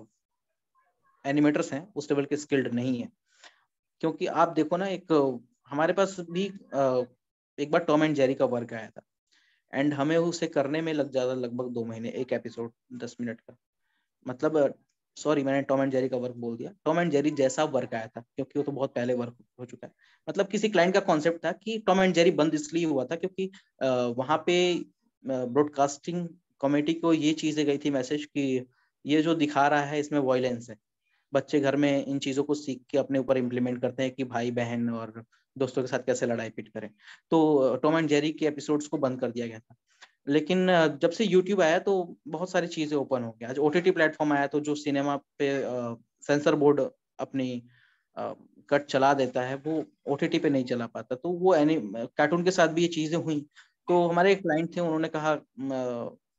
एनिमेटर्स हैं उस लेवल के स्किल्ड नहीं है। क्योंकि आप देखो ना, एक हमारे पास भी एक बार टॉम एंड जेरी का वर्क आया था एंड हमें उसे करने में लग जाता लगभग दो महीने, एक एपिसोड दस मिनट का। मतलब सॉरी, मैंने टॉम एंड जेरी का वर्क बोल दिया, टॉम एंड जेरी जैसा वर्क आया था, क्योंकि वो तो बहुत पहले वर्क हो चुका है। मतलब किसी क्लाइंट का कॉन्सेप्ट था कि टॉम एंड जेरी बंद इसलिए हुआ था क्योंकि वहां पे ब्रॉडकास्टिंग कमेटी को ये चीजें गई थी मैसेज कि ये जो दिखा रहा है इसमें वायलेंस है, बच्चे घर में इन चीजों को सीख के अपने ऊपर इम्प्लीमेंट करते हैं कि भाई बहन और दोस्तों के साथ कैसे लड़ाई पीट करें। तो टॉम एंड जेरी के एपिसोड्स को बंद कर दिया गया था। लेकिन जब से यूट्यूब आया तो बहुत सारी चीजें ओपन हो गया। आज ओटीटी प्लेटफॉर्म आया तो जो सिनेमा पे सेंसर बोर्ड अपनी आ, कट चला देता है, वो ओटीटी पे नहीं चला पाता। तो वो एनी कार्टून के साथ भी ये चीजें हुई। तो हमारे एक क्लाइंट थे, उन्होंने कहा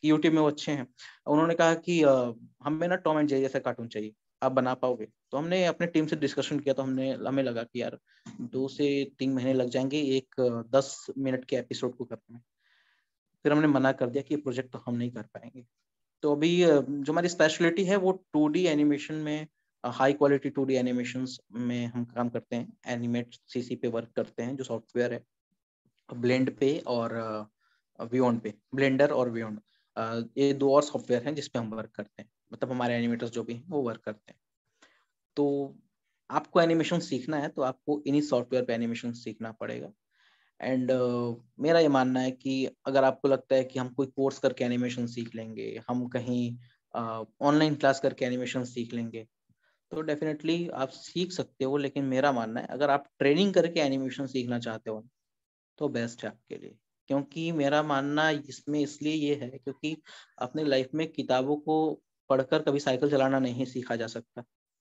यूट्यूब में वो अच्छे हैं, उन्होंने कहा कि uh, हमें ना टॉम एंड जेरी जैसा कार्टून चाहिए, आप बना पाओगे? तो हमने अपने टीम से डिस्कशन किया, तो हमने हमें लगा कि यार दो से तीन महीने लग जाएंगे एक दस मिनट के एपिसोड को करने में। फिर हमने मना कर दिया कि ये प्रोजेक्ट तो हम नहीं कर पाएंगे। तो अभी जो हमारी स्पेशलिटी है वो टू डी एनिमेशन में, high quality two D animations में हम काम करते हैं। एनिमेट सीसी पे वर्क करते हैं, जो सॉफ्टवेयर है, ब्लेंड पे और वियोन पे, ब्लेंडर और वियोन, ये दो और सॉफ्टवेयर हैं जिस पे हम वर्क करते हैं। मतलब हमारे एनिमेटर्स जो भी हैं वो वर्क करते हैं। तो आपको एनिमेशन सीखना है तो आपको इन्हीं सॉफ्टवेयर पे एनिमेशन सीखना पड़ेगा। एंड uh, मेरा ये मानना है कि अगर आपको लगता है कि हम कोई कोर्स करके एनिमेशन सीख लेंगे, हम कहीं ऑनलाइन uh, क्लास करके एनिमेशन सीख लेंगे, तो डेफिनेटली आप सीख सकते हो। लेकिन मेरा मानना है अगर आप ट्रेनिंग करके एनिमेशन सीखना चाहते हो तो बेस्ट है आपके लिए। क्योंकि मेरा मानना इसमें इसलिए ये है क्योंकि अपने लाइफ में किताबों को पढ़कर कभी साइकिल चलाना नहीं सीखा जा सकता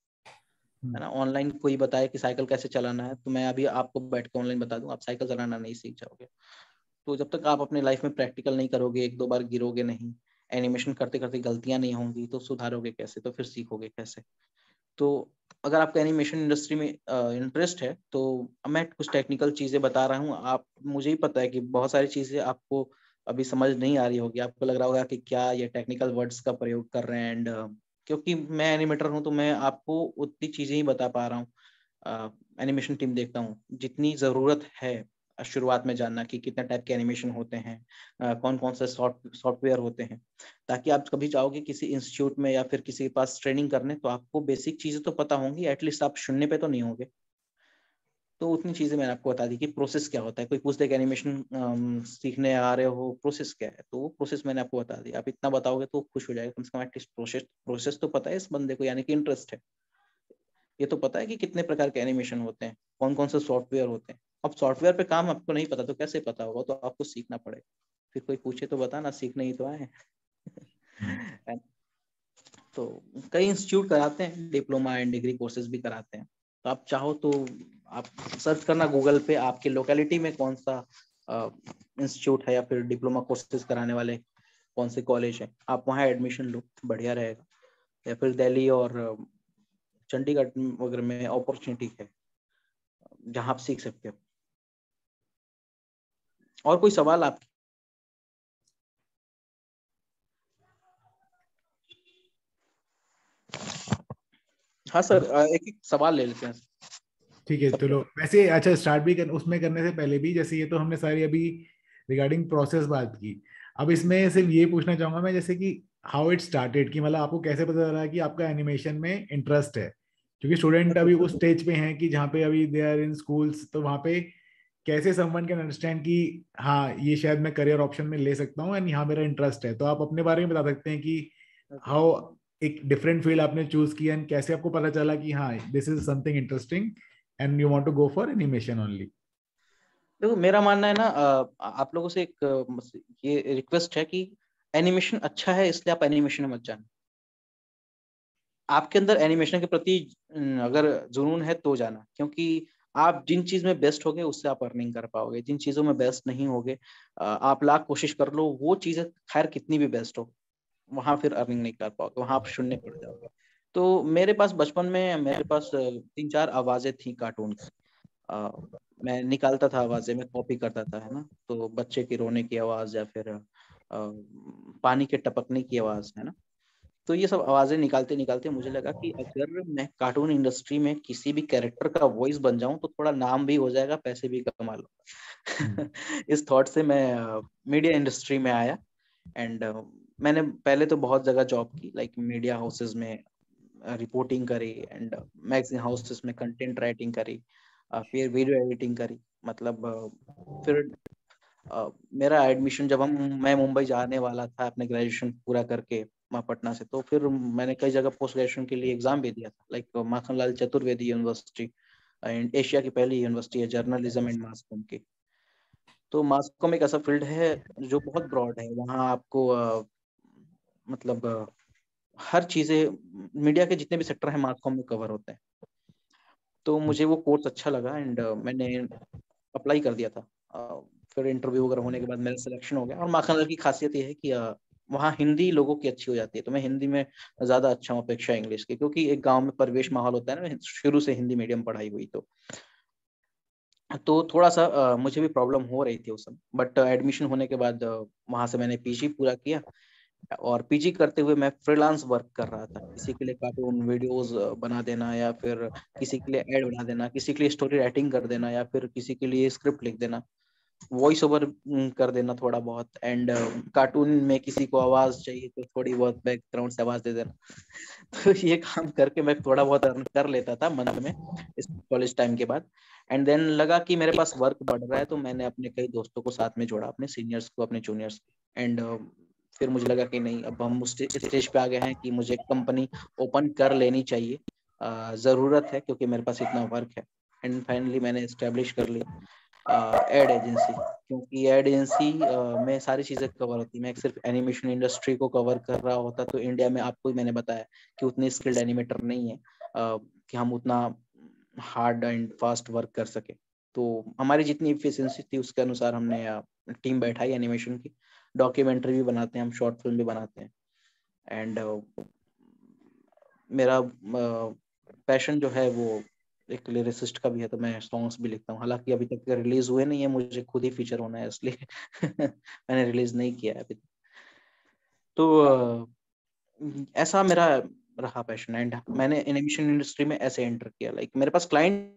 है ना। ऑनलाइन कोई बताए कि साइकिल कैसे चलाना है, तो मैं अभी आपको बैठ के ऑनलाइन बता दूं, आप साइकिल चलाना नहीं सीख जाओगे। तो जब तक आप अपने लाइफ में प्रैक्टिकल नहीं करोगे, एक दो बार गिरोगे नहीं, एनिमेशन करते करते गलतियां नहीं होंगी, तो सुधारोगे कैसे, तो फिर सीखोगे कैसे। तो अगर आपका एनिमेशन इंडस्ट्री में इंटरेस्ट है तो मैं कुछ टेक्निकल चीजें बता रहा हूँ। आप, मुझे ही पता है कि बहुत सारी चीजें आपको अभी समझ नहीं आ रही होगी, आपको लग रहा होगा कि क्या ये टेक्निकल वर्ड्स का प्रयोग कर रहे हैं। एंड क्योंकि मैं एनिमेटर हूँ तो मैं आपको उतनी चीजें ही बता पा रहा हूँ। एनिमेशन टीम देखता हूँ, जितनी ज़रूरत है शुरुआत में जानना कि कितने टाइप के एनिमेशन होते हैं, uh, कौन कौन से सॉफ्ट सॉफ्टवेयर होते हैं, ताकि आप कभी जाओगे किसी इंस्टीट्यूट में या फिर किसी के पास ट्रेनिंग करने तो आपको बेसिक चीज़ें तो पता होंगी, एटलीस्ट आप शून्य पे तो नहीं होंगे। तो उतनी चीज़ें मैंने आपको बता दी कि प्रोसेस क्या होता है। कोई पूछते कि एनिमेशन सीखने आ रहे हो, प्रोसेस क्या है, तो वो प्रोसेस मैंने आपको बता दी। आप इतना बताओगे तो खुश हो जाएगा, कम से कम एटलीस्ट प्रोसेस प्रोसेस तो पता है इस बंदे को, यानी कि इंटरेस्ट है। ये तो पता है कि कितने प्रकार के एनिमेशन होते हैं, कौन कौन से सॉफ्टवेयर होते हैं। अब सॉफ्टवेयर पे काम आपको नहीं पता तो कैसे पता होगा, तो आपको सीखना पड़ेगा। फिर कोई पूछे तो बता ना, सीखने ही तो आए हैं। तो कई इंस्टीट्यूट कराते हैं डिप्लोमा एंड डिग्री कोर्सेज भी कराते हैं। तो आप चाहो तो आप सर्च करना गूगल पे, आपके लोकेलिटी में कौन सा इंस्टीट्यूट है या फिर डिप्लोमा कोर्सेज कराने वाले कौन से कॉलेज है, आप वहाँ एडमिशन लो, बढ़िया रहेगा। या फिर दिल्ली और चंडीगढ़ वगैरह में अपॉर्चुनिटी है जहां आप सीख सकते हो। और कोई सवाल आपके? हाँ सर, एक एक सवाल ले लेते हैं। ठीक है, चलो। वैसे अच्छा, स्टार्ट भी कर, उसमें करने से पहले भी, जैसे ये तो हमने सारी अभी रिगार्डिंग प्रोसेस बात की, अब इसमें सिर्फ ये पूछना चाहूंगा मैं, जैसे कि हाउ इट स्टार्टेड, कि मतलब आपको कैसे पता चला कि आपका एनिमेशन में इंटरेस्ट है? क्योंकि स्टूडेंट अभी उस स्टेज पे हैं कि जहाँ पे अभी दे आर इन स्कूल्स, तो वहाँ पे कैसे समवन कैन अंडरस्टैंड कि हाँ ये शायद मैं करियर ऑप्शन में ले सकता हूँ एंड यहाँ मेरा इंटरेस्ट है। तो आप अपने बारे में बता सकते हैं कि हाउ एक डिफरेंट फील्ड आपने चूज किया एंड कैसे आपको पता चला कि हाँ this is something interesting and you want to go for animation only? देखो मेरा मानना है ना, आप लोगों से एक ये रिक्वेस्ट है कि एनिमेशन अच्छा है इसलिए आप एनिमेशन में मत जाना। आपके अंदर एनिमेशन के प्रति अगर जुनून है तो जाना, क्योंकि आप जिन चीज में बेस्ट होगे उससे आप अर्निंग कर पाओगे। जिन चीजों में बेस्ट नहीं होगे, आप लाख कोशिश कर लो, वो चीजें खैर कितनी भी बेस्ट हो, वहां फिर अर्निंग नहीं कर पाओगे, वहां आप शून्य पड़ जाओगे। तो मेरे पास बचपन में मेरे पास तीन चार आवाजें थी कार्टून की, आ, मैं निकालता था आवाजें, मैं कॉपी करता था, है ना। तो बच्चे के रोने की आवाज या फिर आ, पानी के टपकने की आवाज, है ना। तो ये सब आवाजें निकालते निकालते मुझे लगा कि अगर मैं कार्टून इंडस्ट्री में किसी भी कैरेक्टर का वॉइस बन जाऊं तो थोड़ा नाम भी हो जाएगा, पैसे भी कमा लूंगा। इस थॉट से मैं मीडिया इंडस्ट्री में आया। एंड uh, मैंने पहले तो बहुत जगह जॉब की, लाइक मीडिया हाउसेस में रिपोर्टिंग करी, एंड मैगजीन हाउसेस में कंटेंट राइटिंग करी, uh, फिर वीडियो एडिटिंग करी। मतलब uh, फिर uh, मेरा एडमिशन जब हम मैं मुंबई जाने वाला था अपने ग्रेजुएशन पूरा करके पटना से, तो फिर मैंने कई जगह पोस्ट ग्रेजुएशन के लिए एग्जाम भी दिया था, like Makhanlal Chaturvedi university, and Asia की पहली यूनिवर्सिटी है जर्नलिज्म एंड मास कॉम की। तो मास कॉम एक ऐसा फील्ड है जो बहुत ब्रॉड है, वहाँ आपको आ, मतलब आ, हर चीजें, मीडिया के जितने भी सेक्टर हैं मास कॉम में कवर होते हैं। तो मुझे वो कोर्स अच्छा लगा एंड मैंने अप्लाई कर दिया था। आ, फिर इंटरव्यू वगैरह होने के बाद मेरा सिलेक्शन हो गया। और माखनलाल की खासियत ये है कि वहाँ हिंदी लोगों की अच्छी हो जाती है, तो मैं हिंदी में ज्यादा अच्छा हूँ अपेक्षा इंग्लिश की, क्योंकि एक गांव में परिवेश माहौल होता है ना, शुरू से हिंदी मीडियम पढ़ाई हुई, तो तो थोड़ा सा अ, मुझे भी प्रॉब्लम हो रही थी उस समय, बट एडमिशन होने के बाद अ, वहाँ से मैंने पीजी पूरा किया, और पीजी करते हुए मैं फ्रीलांस वर्क कर रहा था, किसी के लिए कार्टून वीडियोस बना देना, या फिर किसी के लिए एड बना देना, किसी के लिए स्टोरी राइटिंग कर देना, या फिर किसी के लिए स्क्रिप्ट लिख देना, वॉइस ओवर कर देना थोड़ा बहुत, एंड कार्टून में किसी को आवाज चाहिए तो थोड़ी बहुत बैकग्राउंड से आवाज दे देना। तो ये काम करके मैं थोड़ा बहुत अर्न कर लेता था मंथ में इस कॉलेज टाइम के बाद। एंड देन लगा कि मेरे पास वर्क बढ़ रहा है, तो मैंने अपने कई दोस्तों को साथ में जोड़ा, अपने सीनियर्स को, अपने जूनियर्स को, एंड फिर मुझे लगा कि नहीं, अब हम उस स्टेज पे आ गए हैं कि मुझे कंपनी ओपन कर लेनी चाहिए, uh, जरूरत है, क्योंकि मेरे पास इतना वर्क है। एंड फाइनली मैंने एस्टेब्लिश कर लिया एड एजेंसी, क्योंकि एड एजेंसी में सारी चीजें कवर होती है। मैं सिर्फ एनिमेशन इंडस्ट्री को कवर कर रहा होता तो इंडिया में, आपको मैंने बताया कि उतने स्किल्ड एनिमेटर नहीं है uh, कि हम उतना हार्ड एंड फास्ट वर्क कर सके। तो हमारी जितनी इफिशिएंसी थी उसके अनुसार हमने टीम बैठाई एनिमेशन की, डॉक्यूमेंट्री भी बनाते हैं हम, शॉर्ट फिल्म भी बनाते हैं, एंड uh, मेरा पैशन uh, जो है वो एक लिरिसिस्ट का भी है, तो मैं सॉन्ग्स भी लिखता हूँ। हालांकि अभी तक रिलीज हुए नहीं है, मुझे खुद ही फीचर होना है, इसलिए मैंने रिलीज नहीं किया है अभी तक। तो uh, ऐसा मेरा रहा पैशन, एंड मैंने एनिमेशन इंडस्ट्री में ऐसे एंटर किया। लाइक like, मेरे पास क्लाइंट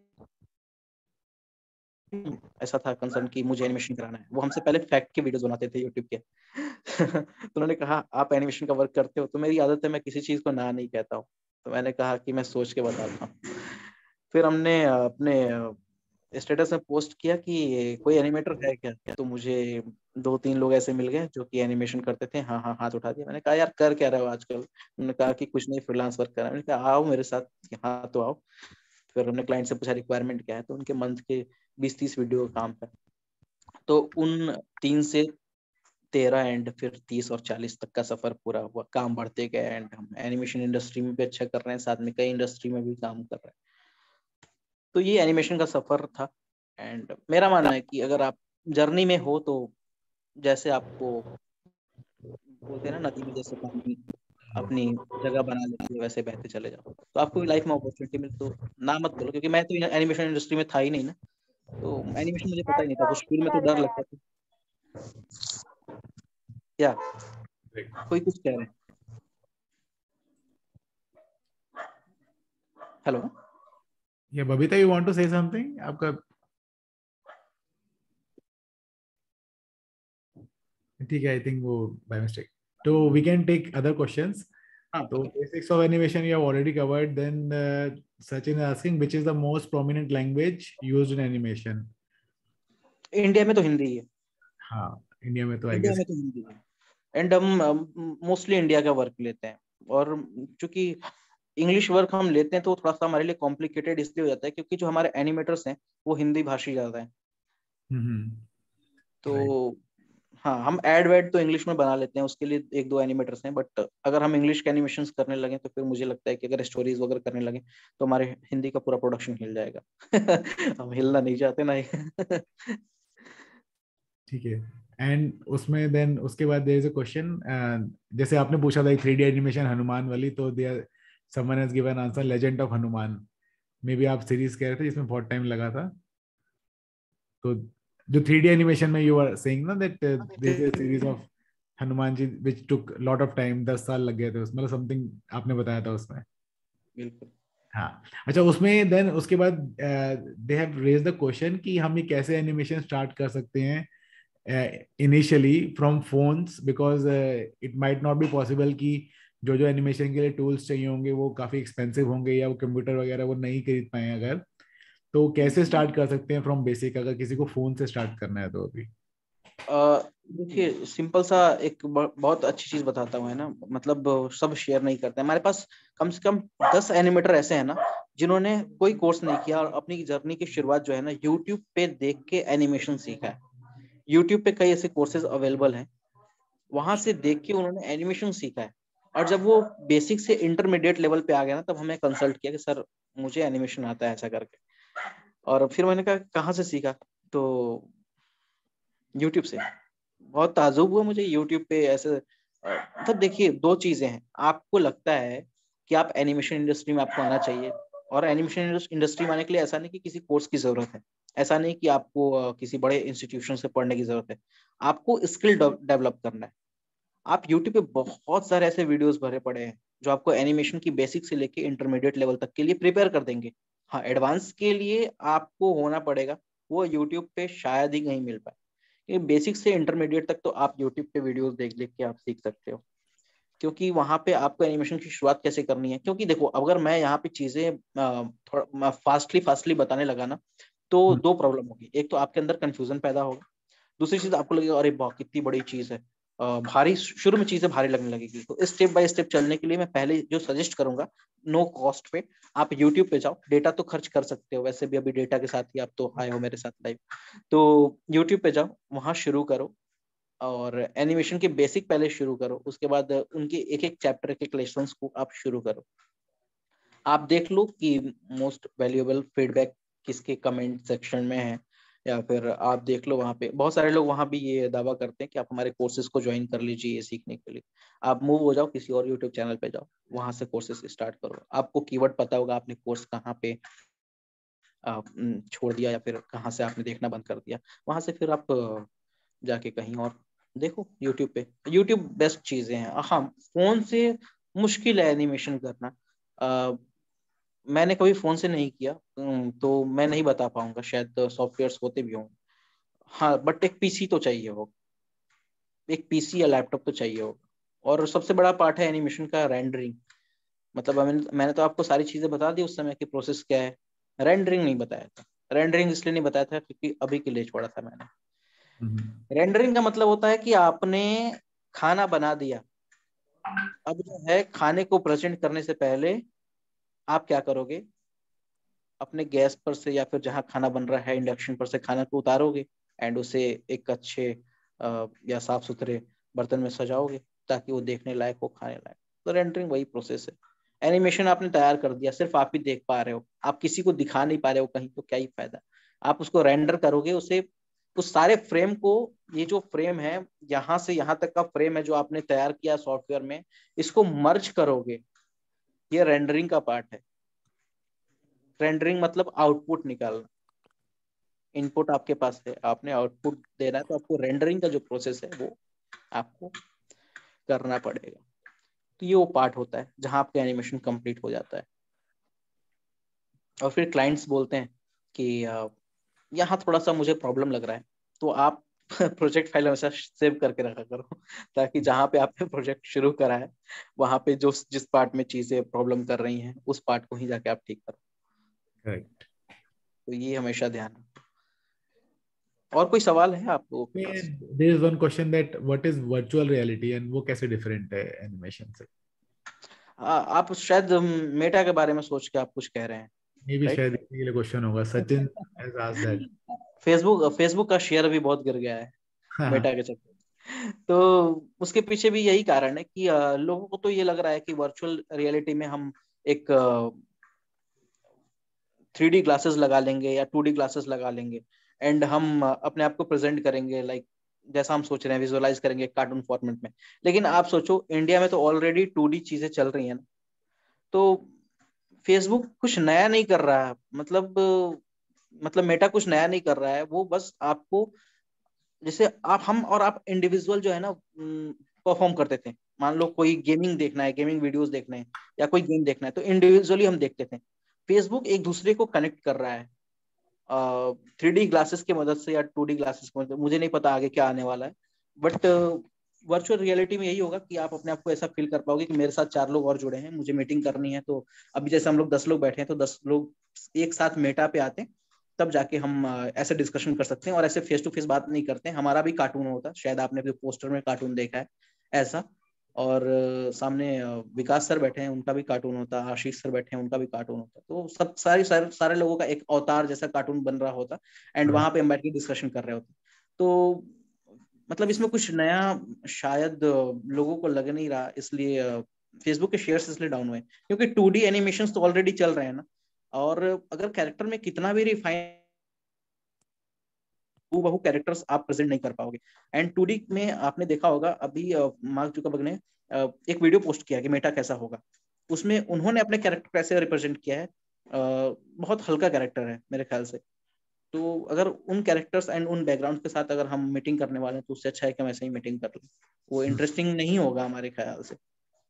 ऐसा था कंसर्न कि मुझे एनिमेशन कराना है, वो हमसे पहले फैक्ट के वीडियोस बनाते थे यूट्यूब के। तो उन्होंने कहा आप एनिमेशन का वर्क करते हो? तो मेरी आदत है मैं किसी चीज को ना नहीं कहता हूँ, तो मैंने कहा कि मैं सोच के बताता हूँ। फिर हमने अपने स्टेटस में पोस्ट किया कि कोई एनिमेटर है क्या, तो मुझे दो तीन लोग ऐसे मिल गए जो कि एनिमेशन करते थे। हाँ हाँ हाथ उठा दिया। मैंने कहा यार कर क्या रहे हो आजकल? उन्होंने कहा कि कुछ नहीं, फ्रीलांस वर्क कर रहा है। मैंने कहा आओ मेरे साथ, हाँ तो आओ। फिर हमने क्लाइंट से पूछा रिक्वायरमेंट क्या है, तो उनके मंथ के बीस तीस वीडियो का काम है। तो उन तीन से तेरह एंड फिर तीस और चालीस तक का सफर पूरा हुआ, काम बढ़ते गए, एंड हम एनिमेशन इंडस्ट्री में भी अच्छा कर रहे हैं, साथ में कई इंडस्ट्री में भी काम कर रहे हैं। तो ये एनिमेशन का सफर था। एंड मेरा मानना है कि अगर आप जर्नी में हो तो जैसे आपको बोलते हैं ना, नदी में जैसे पानी अपनी जगह बना लेती है वैसे बहते चले जाओ। तो आपको भी लाइफ में अपॉर्चुनिटी मिले तो ना मत बोलो, क्योंकि मैं तो एनिमेशन इंडस्ट्री में था ही नहीं ना, तो एनिमेशन मुझे पता ही नहीं था, तो शुरू में तो डर लगता था। क्या कोई कुछ कह रहे हैं? हेलो या Babita, you want to say something? आपका ठीक है, आई थिंक वो बाय मिस्टेक। तो we can take other questions. हाँ So basics of animation you have already covered. Then uh, Sachin is asking which is the most prominent language used in animation. India में तो हिंदी ही है। हाँ, India में तो आई India guess. में तो हिंदी है, एंड हम मोस्टली इंडिया का वर्क लेते हैं। और चूंकि इंग्लिश वर्क हम लेते हैं तो थोड़ा सा हमारे लिए कॉम्प्लिकेटेड इसलिए हो जाता है क्योंकि जो हमारे एनिमेटर्स हैं वो हिंदी भाषी ज्यादा है। हम्म. तो Right. हाँ, हम एड वेड तो इंग्लिश में बना लेते हैं, उसके लिए एक दो एनिमेटर्स हैं, बट अगर हम इंग्लिश के एनिमेशंस करने लगे तो फिर मुझे लगता है कि अगर स्टोरीज वगैरह करने लगे तो हमारे हिंदी का पूरा प्रोडक्शन हिल जाएगा। हम हिलना नहीं चाहते ना। ठीक है. एंड उसमें देन उसके बाद देयर इज अ क्वेश्चन, जैसे आपने पूछा था थ्री डी एनिमेशन हनुमान वाली, तो there someone has given answer legend of Hanuman. Maybe आप सीरीज कह रहे थे जिसमें बहुत टाइम लगा था. तो जो थ्री डी एनिमेशन में यू आर सेइंग ना that this is series of Hanuman ji which took lot of time, दस साल लग गए थे उसमें, मतलब समथिंग आपने बताया था उसमें. बिल्कुल। हाँ. अच्छा, उसमें देन उसके बाद they have raise the question कि हम ये कैसे एनिमेशन स्टार्ट कर सकते हैं initially from phones, because it might not be possible कि जो जो एनिमेशन के लिए टूल्स चाहिए होंगे वो काफी एक्सपेंसिव होंगे, या वो कंप्यूटर वगैरह वो नहीं खरीद पाए अगर, तो कैसे स्टार्ट कर सकते हैं फ्रॉम बेसिक अगर किसी को फोन से स्टार्ट करना है तो अभी. देखिए सिंपल सा एक बहुत अच्छी चीज बताता हूँ, है ना, मतलब सब शेयर नहीं करते। हमारे पास कम से कम दस एनिमेटर ऐसे हैं ना जिन्होंने कोई कोर्स नहीं किया और अपनी जर्नी की शुरुआत जो है ना यूट्यूब पे देख के एनिमेशन सीखा है। यूट्यूब पे कई ऐसे कोर्सेज अवेलेबल हैं, वहां से देख के उन्होंने एनिमेशन सीखा है। और जब वो बेसिक से इंटरमीडिएट लेवल पे आ गया ना, तब हमें कंसल्ट किया कि सर मुझे एनिमेशन आता है ऐसा करके। और फिर मैंने कहा कहाँ से सीखा, तो यूट्यूब से। बहुत ताजुब हुआ मुझे यूट्यूब पे ऐसे मतलब देखिए दो चीजें हैं, आपको लगता है कि आप एनिमेशन इंडस्ट्री में आपको आना चाहिए, और एनिमेशन इंडस्ट्री में आने के लिए ऐसा नहीं कि किसी कोर्स की जरूरत है, ऐसा नहीं कि आपको अ, किसी बड़े इंस्टीट्यूशन से पढ़ने की जरूरत है, आपको स्किल डेवलप करना है। आप यूट्यूब पे बहुत सारे ऐसे वीडियोस भरे पड़े हैं जो आपको एनिमेशन की बेसिक से लेके इंटरमीडिएट लेवल तक के लिए प्रिपेयर कर देंगे। हाँ, एडवांस के लिए आपको होना पड़ेगा, वो यूट्यूब पे शायद ही कहीं मिल पाए। ये बेसिक से इंटरमीडिएट तक तो आप यूट्यूब पे वीडियोस देख देख के आप सीख सकते हो, क्योंकि वहां पे आपको एनिमेशन की शुरुआत कैसे करनी है। क्योंकि देखो, अगर मैं यहाँ पे चीजें अ, थोड़ा फास्टली फास्टली बताने लगा ना, तो दो प्रॉब्लम होगी। एक तो आपके अंदर कंफ्यूजन पैदा होगा, दूसरी चीज आपको लगेगा अरे वाह कितनी बड़ी चीज है, अ, भारी, शुरू में चीजें भारी लगने लगेगी। तो स्टेप बाय स्टेप चलने के लिए मैं पहले जो सजेस्ट करूंगा, नो कॉस्ट पे आप यूट्यूब पे जाओ, डेटा तो खर्च कर सकते हो, वैसे भी अभी डेटा के साथ ही आप तो आए हो मेरे साथ लाइव, तो यूट्यूब पे जाओ, वहां शुरू करो, और एनिमेशन के बेसिक पहले शुरू करो, उसके बाद उनके एक एक चैप्टर, एक एक लेसन को आप शुरू करो। आप देख लो कि मोस्ट वैल्यूएबल फीडबैक किसके कमेंट सेक्शन में है, या फिर आप देख लो, वहाँ पे बहुत सारे लोग वहाँ भी ये दावा करते हैं कि आप हमारे कोर्सेज को ज्वाइन कर लीजिए ये सीखने के लिए। आप मूव हो जाओ किसी और यूट्यूब चैनल पे जाओ, वहां से कोर्सेज स्टार्ट करो, आपको कीवर्ड पता होगा, आपने कोर्स कहाँ पे आ, छोड़ दिया या फिर कहाँ से आपने देखना बंद कर दिया, वहां से फिर आप जाके कहीं और देखो। यूट्यूब पे, यूट्यूब बेस्ट चीजें हैं। हाँ, फोन से मुश्किल है एनिमेशन करना, आ, मैंने कभी फोन से नहीं किया, तो मैं नहीं बता पाऊंगा, शायद सॉफ्टवेयर्स होते भी होंगे। हाँ, बट एक पीसी तो चाहिए होगा, एक पीसी या लैपटॉप तो चाहिए होगा। और सबसे बड़ा पार्ट है एनिमेशन का रेंडरिंग। मतलब मैंने मैंने तो आपको सारी चीजें बता दी उस समय की प्रोसेस क्या है, रेंडरिंग नहीं बताया था। रेंडरिंग इसलिए नहीं बताया था क्योंकि अभी के लिए छोड़ा था मैंने। रेंडरिंग का मतलब होता है कि आपने खाना बना दिया, अब जो है खाने को प्रेजेंट करने से पहले आप क्या करोगे, अपने गैस पर से या फिर जहाँ खाना बन रहा है इंडक्शन पर से खाना को उतारोगे, एंड उसे एक अच्छे अ, या साफ सुथरे बर्तन में सजाओगे ताकि वो देखने लायक हो, खाने लायक। तो रेंडरिंग वही प्रोसेस है। एनिमेशन आपने तैयार कर दिया, सिर्फ आप ही देख पा रहे हो, आप किसी को दिखा नहीं पा रहे हो कहीं, तो क्या ही फायदा। आप उसको रेंडर करोगे, उसे उस सारे फ्रेम को, ये जो फ्रेम है यहाँ से यहाँ तक का फ्रेम है जो आपने तैयार किया सॉफ्टवेयर में, इसको मर्ज करोगे, ये रेंडरिंग का पार्ट है। रेंडरिंग मतलब आउटपुट निकालना। इनपुट आपके पास है, आपने आउटपुट देना है, तो आपको रेंडरिंग का जो प्रोसेस है वो आपको करना पड़ेगा। तो ये वो पार्ट होता है जहां आपका एनिमेशन कंप्लीट हो जाता है। और फिर क्लाइंट्स बोलते हैं कि अ, यहाँ थोड़ा सा मुझे प्रॉब्लम लग रहा है, तो आप प्रोजेक्ट फाइल हमेशा सेव करके रखा करो, ताकि जहाँ पे आपने प्रोजेक्ट शुरू करा है वहां पे जो जिस पार्ट में चीजें प्रॉब्लम कर रही हैं उस पार्ट को ही जाके आप ठीक करो। करेक्ट। तो ये हमेशा ध्यान रखो। और कोई सवाल है आप लोगों के पास? There is one question that what is virtual reality and वो कैसे डिफरेंट है एनिमेशन से? आ, आप शायद मेटा के बारे में सोच के आप कुछ कह रहे हैं, मे भी राइट? शायद इसी के लिए क्वेश्चन होगा, Sachin has asked that. Facebook Facebook का शेयर भी बहुत गिर गया है हाँ। मेटा के चक्कर में। तो उसके पीछे भी यही कारण है कि अ, लोगों को तो ये लग रहा है कि वर्चुअल रियलिटी में हम एक थ्री डी ग्लासेस लगा लेंगे या टू डी ग्लासेस लगा लेंगे, एंड हम अ, अपने आप को प्रेजेंट करेंगे लाइक जैसा हम सोच रहे हैं, विजुअलाइज करेंगे कार्टून फॉर्मेट में। लेकिन आप सोचो, इंडिया में तो ऑलरेडी टू डी चीजें चल रही हैं ना, तो फेसबुक कुछ नया नहीं कर रहा है। मतलब मतलब मेटा कुछ नया नहीं कर रहा है, वो बस आपको, जैसे आप, हम और आप इंडिविजुअल जो है ना परफॉर्म करते थे, मान लो कोई गेमिंग देखना है, गेमिंग वीडियोस देखने हैं या कोई गेम देखना है, तो इंडिविजुअली हम देखते थे। फेसबुक एक दूसरे को कनेक्ट कर रहा है थ्री डी ग्लासेस की मदद से या टू डी ग्लासेस की मदद, मुझे नहीं पता आगे क्या आने वाला है। बट वर्चुअल रियलिटी में यही होगा कि आप अपने आप को ऐसा फील कर पाओगे कि मेरे साथ चार लोग और जुड़े हैं, मुझे मीटिंग करनी है, तो अभी जैसे हम लोग दस लोग बैठे हैं, तो दस लोग एक साथ मेटा पे आते हैं, तब जाके हम अ, ऐसे डिस्कशन कर सकते हैं, और ऐसे फेस टू फेस बात नहीं करते हैं। हमारा भी कार्टून होता है, शायद आपने अपने पोस्टर में कार्टून देखा है ऐसा। और अ, सामने अ, विकास सर बैठे हैं, उनका भी कार्टून होता है, आशीष सर बैठे हैं, उनका भी कार्टून होता है, तो सब सारी सारे सारे लोगों का एक अवतार जैसा कार्टून बन रहा होता, एंड वहां पे हम बैठ के डिस्कशन कर रहे होते। तो मतलब इसमें कुछ नया शायद अ, लोगों को लग नहीं रहा, इसलिए फेसबुक के शेयर्स इसलिए डाउन हुए, क्योंकि टू डी एनिमेशन तो ऑलरेडी चल रहे हैं ना। और अगर कैरेक्टर में कितना भी रिफाइन बहु कैरेक्टर्स आप प्रेजेंट नहीं कर पाओगे। एंड टू डी में आपने देखा होगा, अभी मार्क जुकरबर्ग ने uh, एक वीडियो पोस्ट किया कि मेटा कैसा होगा, उसमें उन्होंने अपने कैरेक्टर कैसे रिप्रेजेंट किया है, uh, बहुत हल्का कैरेक्टर है मेरे ख्याल से। तो अगर उन कैरेक्टर्स एंड उन बैकग्राउंड के साथ अगर हम मीटिंग करने वाले हैं तो उससे अच्छा है कि हम ऐसे ही मीटिंग कर लें, वो इंटरेस्टिंग नहीं होगा हमारे ख्याल से।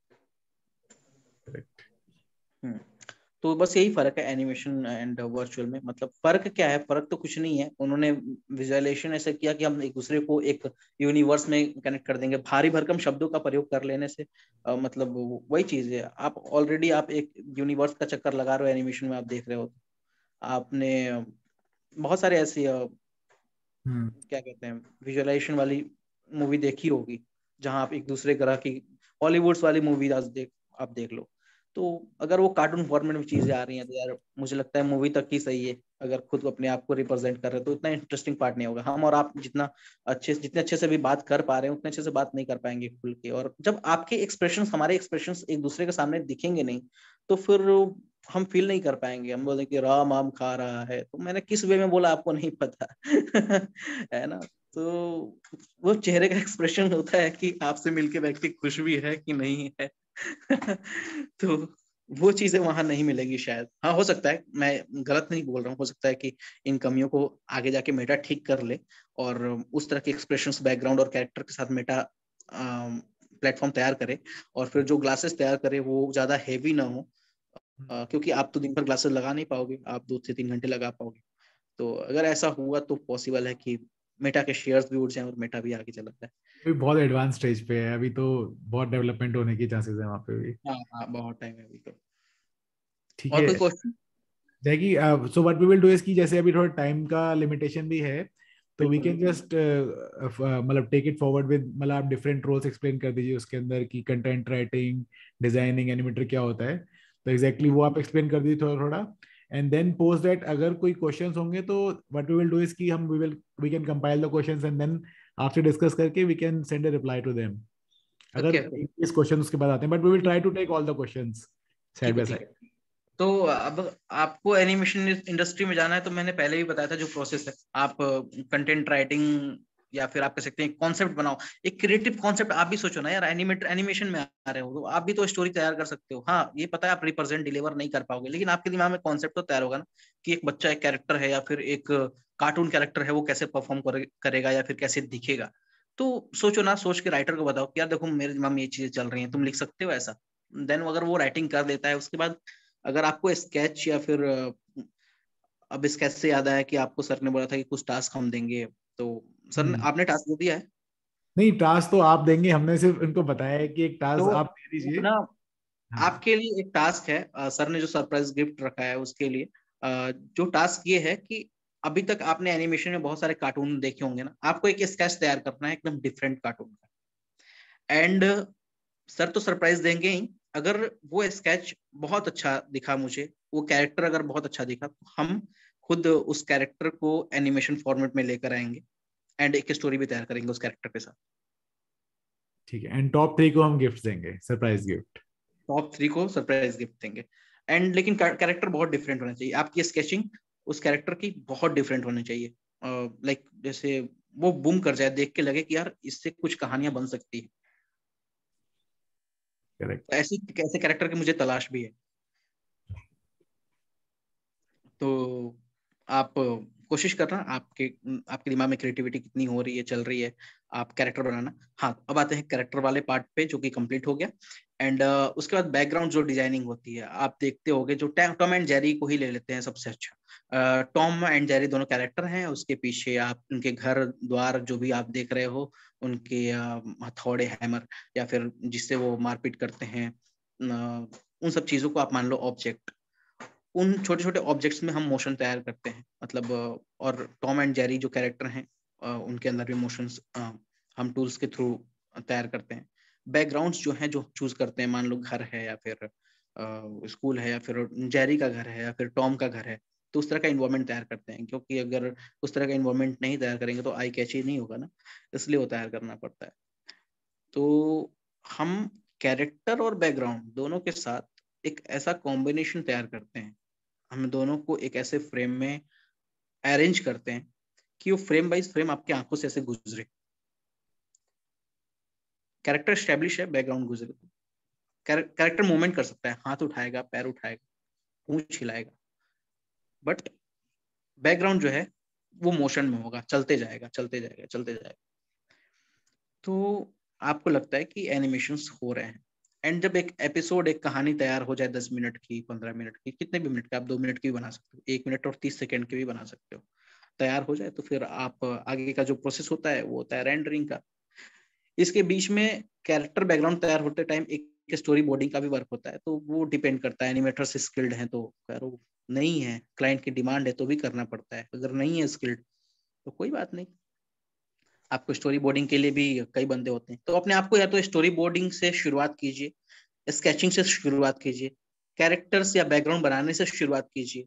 हम्म तो बस यही फर्क है एनिमेशन एंड वर्चुअल में। मतलब फर्क क्या है, फर्क तो कुछ नहीं है, उन्होंने विजुअलाइजेशन ऐसे किया कि हम एक दूसरे को एक यूनिवर्स में कनेक्ट कर देंगे। भारी भरकम शब्दों का प्रयोग कर लेने से अ, मतलब वही चीज है, आप ऑलरेडी आप एक यूनिवर्स का चक्कर लगा रहे हो एनिमेशन में, आप देख रहे हो। आपने बहुत सारे ऐसी अ, क्या कहते हैं विजुअलाइजेशन वाली मूवी देखी होगी, जहां आप एक दूसरे ग्रह की हॉलीवुड्स वाली मूवी आज देख आप देख लो। तो अगर वो कार्टून फॉर्मेट में चीजें आ रही हैं तो यार मुझे लगता है मूवी तक ही सही है। अगर खुद अपने आप को रिप्रेजेंट कर रहे हैं तो इतना इंटरेस्टिंग पार्ट नहीं होगा। हम और आप जितना अच्छे जितने अच्छे से भी बात कर पा रहे हैं उतने अच्छे से बात नहीं कर पाएंगे खुल के। और जब आपके एक्सप्रेशंस हमारे एक्सप्रेशंस एक दूसरे के सामने दिखेंगे नहीं तो फिर हम फील नहीं कर पाएंगे। हम बोलेंगे कि राम आम खा रहा है, तो मैंने किस वे में बोला आपको नहीं पता है ना। तो वो चेहरे का एक्सप्रेशन होता है कि आपसे मिलके व्यक्ति खुश भी है कि नहीं है तो वो चीजें वहां नहीं मिलेगी शायद। हाँ हो सकता है, मैं गलत नहीं बोल रहा हूँ, हो सकता है कि इन कमियों को आगे जाके मेटा ठीक कर ले और उस तरह के एक्सप्रेशंस बैकग्राउंड और कैरेक्टर के साथ मेटा प्लेटफॉर्म तैयार करे। और फिर जो ग्लासेस तैयार करे वो ज्यादा हेवी ना हो, uh, क्योंकि आप तो दिन भर ग्लासेस लगा नहीं पाओगे, आप दो से तीन घंटे लगा पाओगे। तो अगर ऐसा हुआ तो पॉसिबल है कि मेटा के शेयर्स भी उठ जाएं और मेटा भी आगे चला जाए। अभी बहुत एडवांस स्टेज पे है, अभी तो बहुत डेवलपमेंट होने की चांसेस है वहाँ पे भी। हाँ हाँ बहुत टाइम है अभी तो। ठीक और है कोई question? Jackie, so what we will do is कि जैसे अभी थोड़ा टाइम का लिमिटेशन भी है, तो वी बिल्कुल कैन जस्ट मतलब टेक इट फॉरवर्ड विद, मतलब आप डिफरेंट रोल्स एक्सप्लेन कर दीजिए उसके अंदर कि कंटेंट राइटिंग, डिजाइनिंग, एनिमेटर क्या होता है। तो एग्जैक्टली exactly वो आप एक्सप्लेन कर दीजिए थोड़ा थोड़ा। एंड देन पोस्ट दैट अगर कोई क्वेश्चंस होंगे तो what we will do is कि हम we will we can compile the questions and then आपसे डिस्कस करके we can send a reply to them, okay अगर ओके। इस क्वेश्चन उसके बाद आते हैं। But we will try to take all the questions side ठीक है बाय ठीक साइड। है। तो अब आपको एनिमेशन इंडस्ट्री में जाना है तो मैंने पहले भी बताया था जो प्रोसेस है, आप कंटेंट राइटिंग या फिर आप कह सकते हैं कॉन्सेप्ट बनाओ, एक क्रिएटिव कॉन्सेप्ट। आप भी सोचो ना यार, एनिमेट एनिमेशन में आ रहे हो तो आप भी तो स्टोरी तैयार कर सकते हो। हाँ ये पता है आप रिप्रेजेंट डिलीवर नहीं कर पाओगे, लेकिन आपके दिमाग में कॉन्सेप्ट तो तैयार होगा ना कि एक बच्चा एक कैरेक्टर है या फिर एक कार्टून कैरेक्टर है, वो कैसे परफॉर्म करेगा या फिर कैसे दिखेगा। तो सोचो ना, सोच के राइटर को बताओ कि यार देखो मेरे दिमाग में ये चीजें चल रही हैं, तुम लिख सकते हो ऐसा। देन अगर वो राइटिंग कर देता है उसके बाद अगर आपको स्केच या फिर अब स्केच से याद आया कि आपको सर ने बोला था कि कुछ टास्क हम देंगे, तो सर ने आपने टास्क दे दिया है? नहीं, टास्क तो आप देंगे, हमने सिर्फ उनको बताया है कि एक टास्क तो आप दे दीजिए। ना हाँ। आपके लिए एक टास्क है, अ, सर ने जो सरप्राइज गिफ्ट रखा है उसके लिए। अ, जो टास्क ये है कि अभी तक आपने एनिमेशन में बहुत सारे कार्टून देखे होंगे ना, आपको एक स्केच तैयार करना है एकदम डिफरेंट कार्टून का। एंड सर तो सरप्राइज देंगे ही, अगर वो स्केच बहुत अच्छा दिखा मुझे, वो कैरेक्टर अगर बहुत अच्छा दिखा तो हम खुद उस कैरेक्टर को एनिमेशन फॉर्मेट में लेकर आएंगे एंड एक स्टोरी भी तैयार करेंगे उस कैरेक्टर के साथ। ठीक है, एंड टॉप थ्री को हम गिफ्ट देंगे, सरप्राइज गिफ्ट। टॉप थ्री को सरप्राइज गिफ्ट देंगे। एंड लेकिन कैरेक्टर बहुत डिफरेंट होना चाहिए, आपकी स्केचिंग उस कैरेक्टर की बहुत डिफरेंट होनी चाहिए। लाइक uh, like, जैसे वो बूम कर जाए, देख के लगे कि यार इससे कुछ कहानियां बन सकती है। करेक्ट। तो ऐसी ऐसे कैरेक्टर की मुझे तलाश भी है। तो आप कोशिश करना, आपके आपके दिमाग में क्रिएटिविटी कितनी हो रही है, चल रही है, आप कैरेक्टर बनाना। हाँ अब आते हैं कैरेक्टर वाले पार्ट पे जो कि कंप्लीट हो गया। एंड uh, उसके बाद बैकग्राउंड जो डिजाइनिंग होती है, आप देखते होगे जो टॉम एंड जेरी को ही ले लेते हैं सबसे अच्छा। टॉम एंड जेरी दोनों कैरेक्टर हैं, उसके पीछे आप उनके घर द्वार जो भी आप देख रहे हो, उनके हथौड़े, हैमर या फिर जिससे वो मारपीट करते हैं, uh, उन सब चीजों को आप मान लो ऑब्जेक्ट। उन छोटे छोटे ऑब्जेक्ट्स में हम मोशन तैयार करते हैं, मतलब और टॉम एंड जेरी जो कैरेक्टर हैं उनके अंदर भी मोशंस हम टूल्स के थ्रू तैयार करते हैं। बैकग्राउंड्स जो हैं जो चूज करते हैं, मान लो घर है या फिर स्कूल है या फिर जेरी का घर है या फिर टॉम का घर है, तो उस तरह का इन्वायरमेंट तैयार करते हैं, क्योंकि अगर उस तरह का इन्वायरमेंट नहीं तैयार करेंगे तो आई कैची नहीं होगा ना, इसलिए वो तैयार करना पड़ता है। तो हम कैरेक्टर और बैकग्राउंड दोनों के साथ एक ऐसा कॉम्बिनेशन तैयार करते हैं, हम दोनों को एक ऐसे फ्रेम में अरेंज करते हैं कि वो फ्रेम बाइज फ्रेम आपके आंखों से ऐसे गुजरे, कैरेक्टर स्टैब्लिश है, बैकग्राउंड गुजरे, कैरेक्टर मूवमेंट कर सकता है, हाथ उठाएगा, पैर उठाएगा, पूंछ हिलाएगा, बट बैकग्राउंड जो है वो मोशन में होगा, चलते जाएगा चलते जाएगा चलते जाएगा। तो आपको लगता है कि एनिमेशंस हो रहे हैं, एंड जब एक एपिसोड, एक कहानी तैयार हो जाए दस मिनट की, पंद्रह मिनट की, कितने भी मिनट की, आप दो मिनट की भी बना सकते हो, एक मिनट और तीस सेकंड की भी बना सकते हो, तैयार हो जाए तो फिर आप आगे का जो प्रोसेस होता है वो होता है रेंडरिंग का। इसके बीच में कैरेक्टर बैकग्राउंड तैयार होते टाइम एक स्टोरी बोर्डिंग का भी वर्क होता है, तो वो डिपेंड करता है, एनिमेटर्स स्किल्ड हैं तो करो, नहीं है क्लाइंट की डिमांड है तो भी करना पड़ता है, अगर नहीं है स्किल्ड तो कोई बात नहीं, आपको स्टोरी बोर्डिंग के लिए भी कई बंदे होते हैं। तो अपने आप को या तो स्टोरी बोर्डिंग से शुरुआत कीजिए, स्केचिंग से शुरुआत कीजिए, कैरेक्टर्स या बैकग्राउंड बनाने से शुरुआत कीजिए,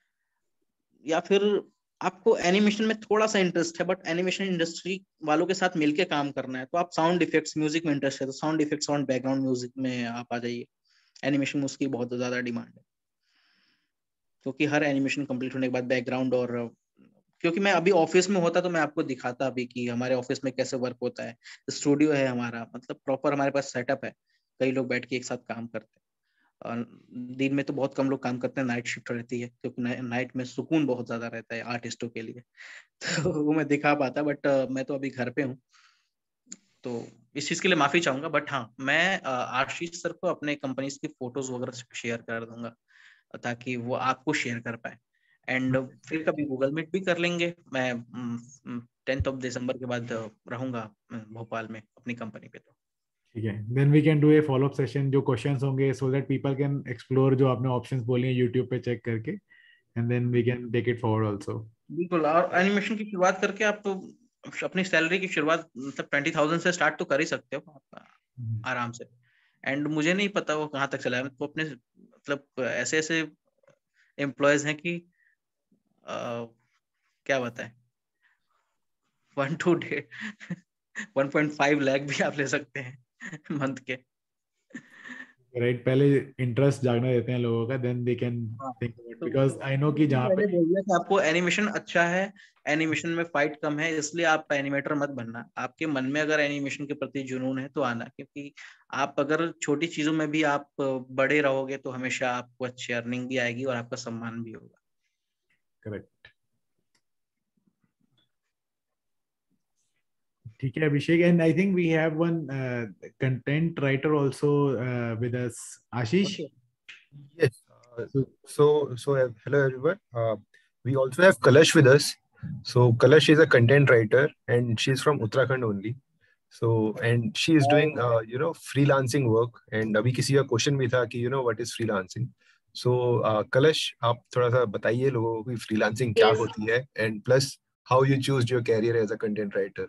या फिर आपको एनिमेशन में थोड़ा सा इंटरेस्ट है बट एनिमेशन इंडस्ट्री वालों के साथ मिलके काम करना है, तो आप साउंड इफेक्ट्स म्यूजिक में इंटरेस्ट है तो साउंड इफेक्ट्स और बैकग्राउंड म्यूजिक में आप आ जाइए, एनिमेशन में उसकी बहुत ज्यादा डिमांड है, क्योंकि हर एनिमेशन कंप्लीट होने के बाद बैकग्राउंड, और क्योंकि मैं अभी ऑफिस में होता तो मैं आपको दिखाता अभी कि हमारे ऑफिस में कैसे वर्क होता है, स्टूडियो है हमारा, मतलब प्रॉपर हमारे पास सेटअप है, कई लोग बैठ के एक साथ काम करते हैं, दिन में तो बहुत कम लोग काम करते हैं, नाइट शिफ्ट रहती है, क्योंकि नाइट में सुकून बहुत ज्यादा रहता है आर्टिस्टों के लिए, तो वो मैं दिखा पाता, बट मैं तो अभी घर पे हूँ, तो इस चीज के लिए माफी चाहूंगा, बट हाँ मैं आशीष सर को अपने कंपनीज की फोटोज वगैरह शेयर कर दूंगा ताकि वो आपको शेयर कर पाए, एंड फिर कभी गूगल मीट भी कर लेंगे। मैं टेंथ ऑफ दिसंबर के बाद रहूंगा भोपाल में अपनी कंपनी पे, तो ठीक है, then we can do a follow up session, जो क्वेश्चंस होंगे so that people can explore जो आपने ऑप्शंस बोली हैं यूट्यूब पे चेक करके, and then we can take it forward also. बिल्कुल, और एनिमेशन की शुरुआत करके आप तो अपनी सैलरी की शुरुआत मतलब ट्वेंटी थाउजेंड से स्टार्ट तो कर ही सकते हो आराम से, एंड मुझे नहीं पता वो कहाँ तक चला है, तो अपने मतलब ऐसे ऐसे एम्प्लॉयज हैं कि आ, क्या बताएं, one two day one point five lakh भी आप ले सकते हैं मंथ के, राइट right, पहले इंटरेस्ट जागना देते हैं लोगों का, then they can think about, because I know कि जहाँ पे बोल दिया कि आपको एनिमेशन अच्छा है, एनिमेशन में फाइट कम है, इसलिए आप एनिमेटर मत बनना, आपके मन में अगर एनिमेशन के प्रति जुनून है तो आना, क्योंकि आप अगर छोटी चीजों में भी आप बड़े रहोगे तो हमेशा आपको अच्छी अर्निंग भी आएगी और आपका सम्मान भी होगा। करेक्ट, ठीक है Abhishek, and I think we have one content writer also with us, Ashish. Yes. Uh, so, so uh, hello everyone. Uh, we also have Kalash with us. So Kalash is a content writer, and she's from Uttarakhand only. So, and she is doing, uh, you know, freelancing work. And अभी किसी का question भी था कि you know what is freelancing. So, uh, Kalash, आप थोड़ा सा बताइए लोगों को कि freelancing क्या Yes. होती है, and plus how you choose your career as a content writer.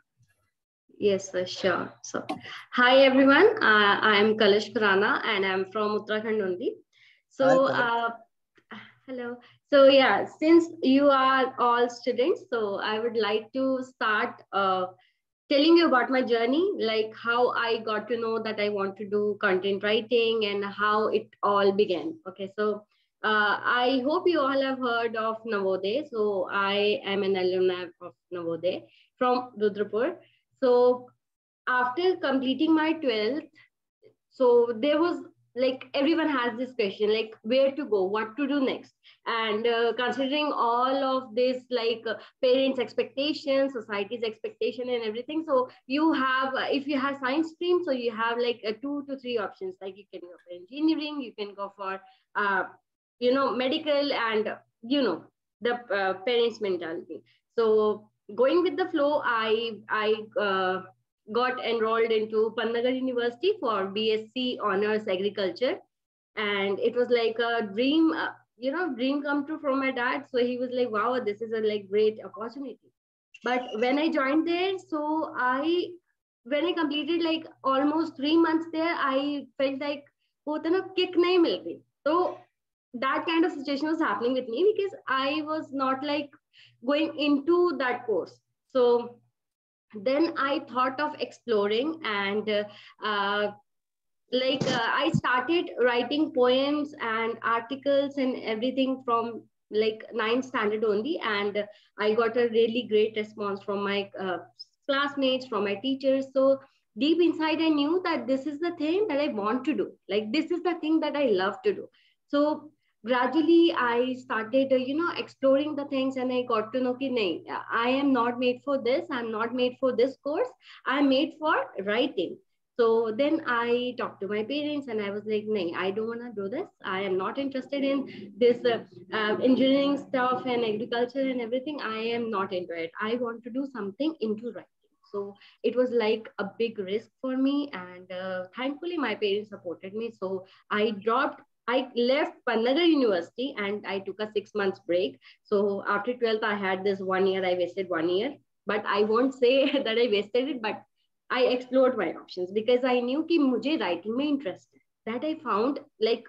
Yes, sir, sure. So, hi everyone. Uh, I am Kalash Khurana and I'm from Uttarakhand only. So, uh, hello. So, yeah, since you are all students, so I would like to start uh, telling you about my journey, like how I got to know that I want to do content writing and how it all began. Okay, so uh, I hope you all have heard of Navodaya. So, I am an alumni of Navodaya from Rudrapur. So after completing my twelfth, so there was like everyone has this question, like where to go, what to do next. And uh, considering all of this, like uh, parents' expectations, society's expectation and everything. So you have, uh, if you have science stream, so you have like uh, two to three options. Like you can go for engineering, you can go for, uh, you know, medical, and, you know, the uh, parents' mentality. So going with the flow, I, I, uh, got enrolled into Pantnagar University for B S c Honors Agriculture. And it was like a dream, uh, you know, dream come true from my dad. So he was like, wow, this is a like great opportunity. But when I joined there, so I, when I completed like almost three months there, I felt like, wo na kick nahi mil rahi. So that kind of situation was happening with me because I was not like going into that course. So then I thought of exploring, and uh, uh, like uh, I started writing poems and articles and everything from like ninth standard only, and I got a really great response from my uh, classmates, from my teachers. So deep inside I knew that this is the thing that I want to do, like this is the thing that I love to do. So gradually I started uh, you know exploring the things, and I got to know ki nahi, I am not made for this, I'm not made for this course, I'm made for writing. So then I talked to my parents and I was like, nahi, I don't want to do this, I am not interested in this uh, uh, engineering stuff and agriculture and everything, I am not into it, I want to do something into writing. So it was like a big risk for me, and uh, thankfully my parents supported me. So I dropped I left Panagar University and I took a six months break. So after twelfth, I had this one year, I wasted one year, but I won't say that I wasted it, but I explored my options because I knew कि मुझे writing में interest है. That I found like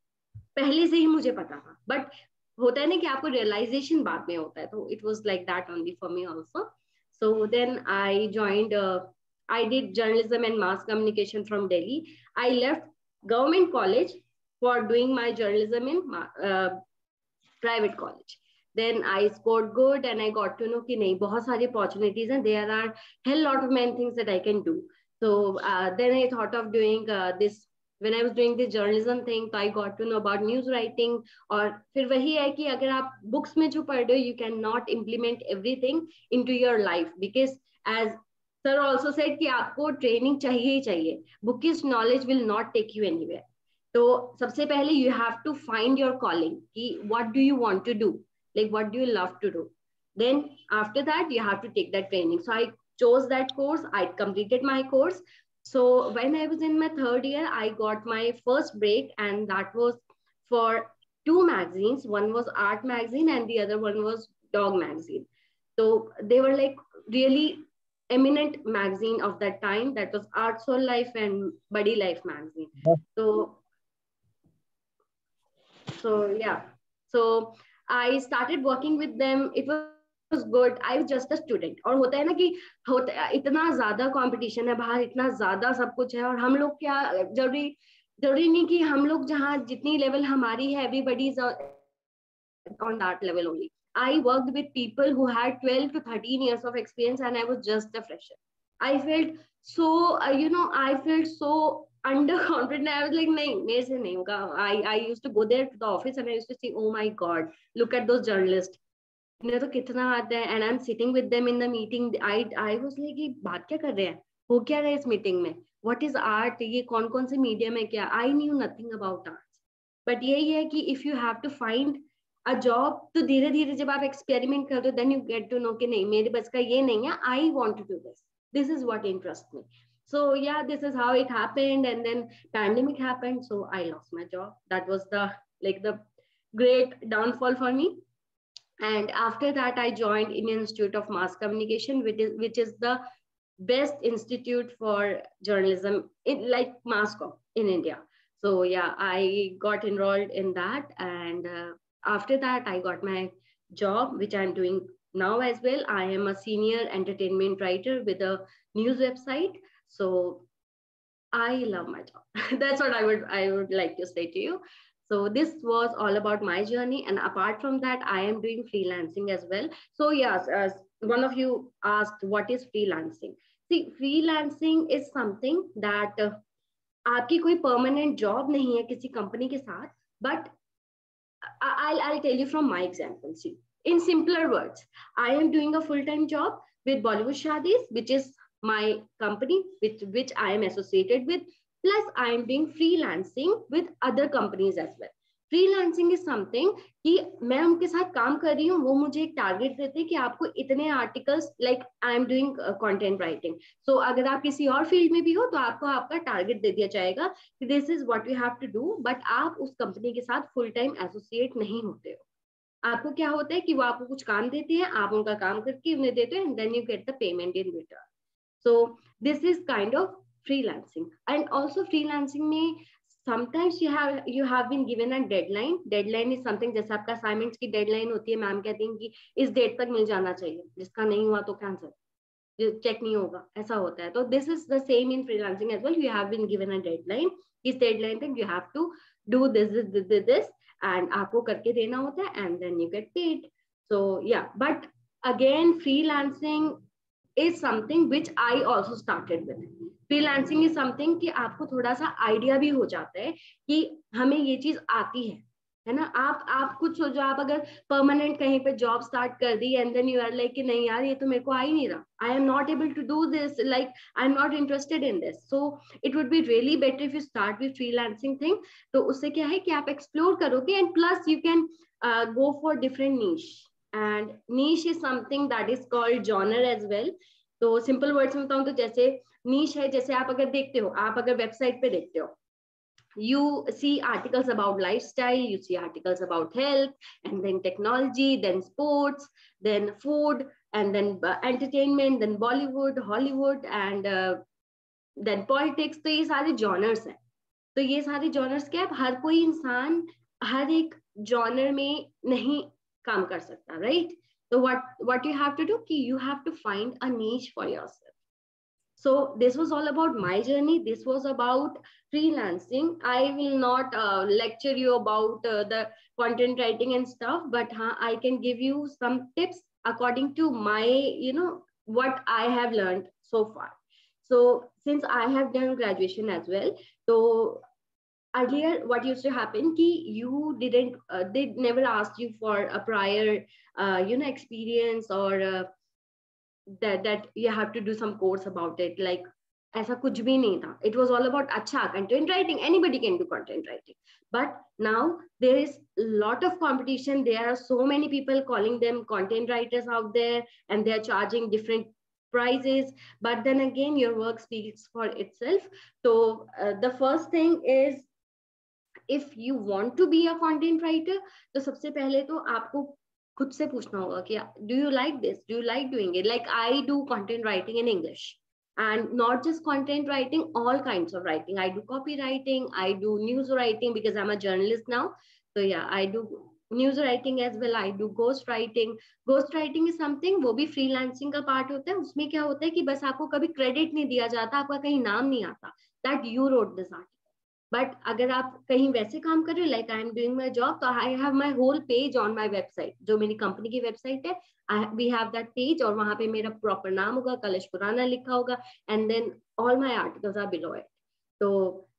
पहले से ही मुझे पता था, but होता है ना कि आपको realization बाद में होता है, तो it was like that only for me also. So then I joined, uh, I did journalism and mass communication from Delhi. I left government college for doing my journalism in uh, private college. Then I scored good and I got to know कि नहीं बहुत सारी opportunities and there are hell lot of many things that I can do. So uh, then I thought of doing uh, this. When I was doing this journalism thing, so I got to know about news writing. और फिर वही है कि अगर आप books में जो पढ़ रहे हो, you cannot implement everything into your life because as sir also said कि आपको training चाहिए ही चाहिए. Bookish knowledge will not take you anywhere. तो सबसे पहले you have to find your calling कि what do you want to do, like what do you love to do. Then after that you have to take that training. So I chose that course, I completed my course. So when I was in my third year, I got my first break, and that was for two magazines. One was Art magazine and the other one was Dog magazine. So they were like really eminent magazine of that time. That was Art Soul Life and Buddy Life magazine. So So yeah, so I started working with them. It was good. I was just a student. और होता है ना कि होता इतना ज्यादा competition है बाहर, इतना ज्यादा सब कुछ है, और हम लोग क्या जरूरी जरूरी नहीं कि हम लोग जहाँ जितनी लेवल हमारी है, everybody is on that level only. I worked with people who had twelve to thirteen years of experience and I was just a fresher. I felt so, uh, you know, I felt so underconfident. I was like, nahin, mere se nahi hoga. I, I used to go there to the office and I used to see, oh my God, look at those journalists. इन्हें तो कितना आता है, and I'm sitting with them in the meeting. I I was like, ये बात क्या कर रहे हैं, हो क्या रहा है इस मीटिंग में, what is art, ये कौन कौन से मीडियम है क्या. I knew nothing about arts, but यही है कि if you have to find a job, तो धीरे धीरे जब आप experiment करते हो, then you get to know कि नहीं मेरे बस का ये नहीं है, I want to do this, this is what interests me. So yeah, this is how it happened, and then pandemic happened, so I lost my job. That was the like the great downfall for me. And after that, I joined Indian Institute of Mass Communication, which is which is the best institute for journalism in like mass com in India. So yeah, I got enrolled in that, and uh, after that, I got my job, which I'm doing now as well. I am a senior entertainment writer with a news website. So I love my job. That's what I would I would like to say to you. So this was all about my journey. And apart from that, I am doing freelancing as well. So yes, as one of you asked, what is freelancing? See, freelancing is something that uh, आपकी कोई permanent job नहीं है किसी company के साथ, but I'll, I'll tell you from my example. See, in simpler words, I am doing a full-time job with Bollywood Shadis, which is my company with which I am associated with. Plus, I am doing freelancing with other companies as well. Freelancing is something कि मैं उनके साथ काम कर रही हूँ, वो मुझे एक टारगेट देते हैं कि आपको इतने articles, like I am doing content writing. So अगर आप किसी और फील्ड में भी हो तो आपको आपका टारगेट दे दिया जाएगा कि this is what you have to do, but आप उस कंपनी के साथ फुल टाइम एसोसिएट नहीं होते हो. आपको क्या होता है कि वो आपको कुछ काम देते हैं, आप उनका काम करके उन्हें देते हो, and then you get the payment in return. So this is kind of freelancing. And also freelancing में sometimes you have you have been given a deadline. Deadline is something जैसे आपका assignments की deadline होती है, ma'am कहती हैं कि इस डेट तक मिल जाना चाहिए, जिसका नहीं हुआ तो कैंसिल, चेक नहीं होगा, ऐसा होता है. तो this is the same in freelancing as well. You have been given a deadline. इस deadline तक you have to do this this this this and आपको करके देना होता है and then you get paid. So yeah, but again freelancing is something which I also started with. Freelancing is something कि आपको थोड़ा सा आइडिया भी हो जाता है कि हमें ये चीज आती है, है ना. आप आप कुछ सोचो, आप अगर परमानेंट कहीं पे जॉब स्टार्ट कर दी and then you are like कि नहीं यार ये तो मेरे को आ ही नहीं रहा, I am not able to do this, like I am not interested in this. So it would be really better if you start with freelancing thing. तो उससे क्या है कि आप एक्सप्लोर करोगे and plus you can go for different niche, and niche is something that is called genre as well. तो simple words में बताऊं तो जैसे नीश है, जैसे आप अगर देखते हो, आप अगर वेबसाइट पे देखते हो, you see articles about lifestyle, you see articles about health, and then technology, then sports, then food, and then uh, entertainment, then Bollywood, Hollywood, and uh, then politics. तो ये सारे genres हैं. तो ये सारे genres क्या है, हर कोई इंसान हर एक genre में नहीं काम कर सकता, right? So what what you have to do कि you have to find a niche for yourself. So this was all about my journey. This was about freelancing. I will not uh, lecture you about uh, the content writing and stuff, but huh, I can give you some tips according to my, you know, what I have learned so far. So since I have done graduation as well, so earlier what used to happen ki you didn't, uh, they never asked you for a prior, uh, you know, experience or uh, that that you have to do some course about it. Like ऐसा कुछ भी नहीं था. It was all about अच्छा content writing. Anybody can do content writing. But now there is a lot of competition. There are so many people calling them content writers out there, and they are charging different prices. But then again, your work speaks for itself. So uh, the first thing is, if you want to be a content writer, तो सबसे पहले तो आपको खुद से पूछना होगा कि do you like this? Do you like doing it? Like I do content writing in English, and not just content writing, all kinds of writing. I do copywriting, I do news writing because I'm a journalist now. So yeah, I do news writing as well. I do ghost writing. Ghost writing is something, वो भी freelancing का part होता है. उसमें क्या होता है कि बस आपको कभी credit नहीं दिया जाता, आपका कहीं नाम नहीं आता that you wrote this article. But अगर आप कहीं वैसे काम कर रहे हो, like I am doing my job, तो I have my whole page on my website, जो मेरी कंपनी की वेबसाइट है, I we have that page, और वहां पे मेरा प्रॉपर नाम होगा, कलश खुराना लिखा होगा, and then all my articles are below it. तो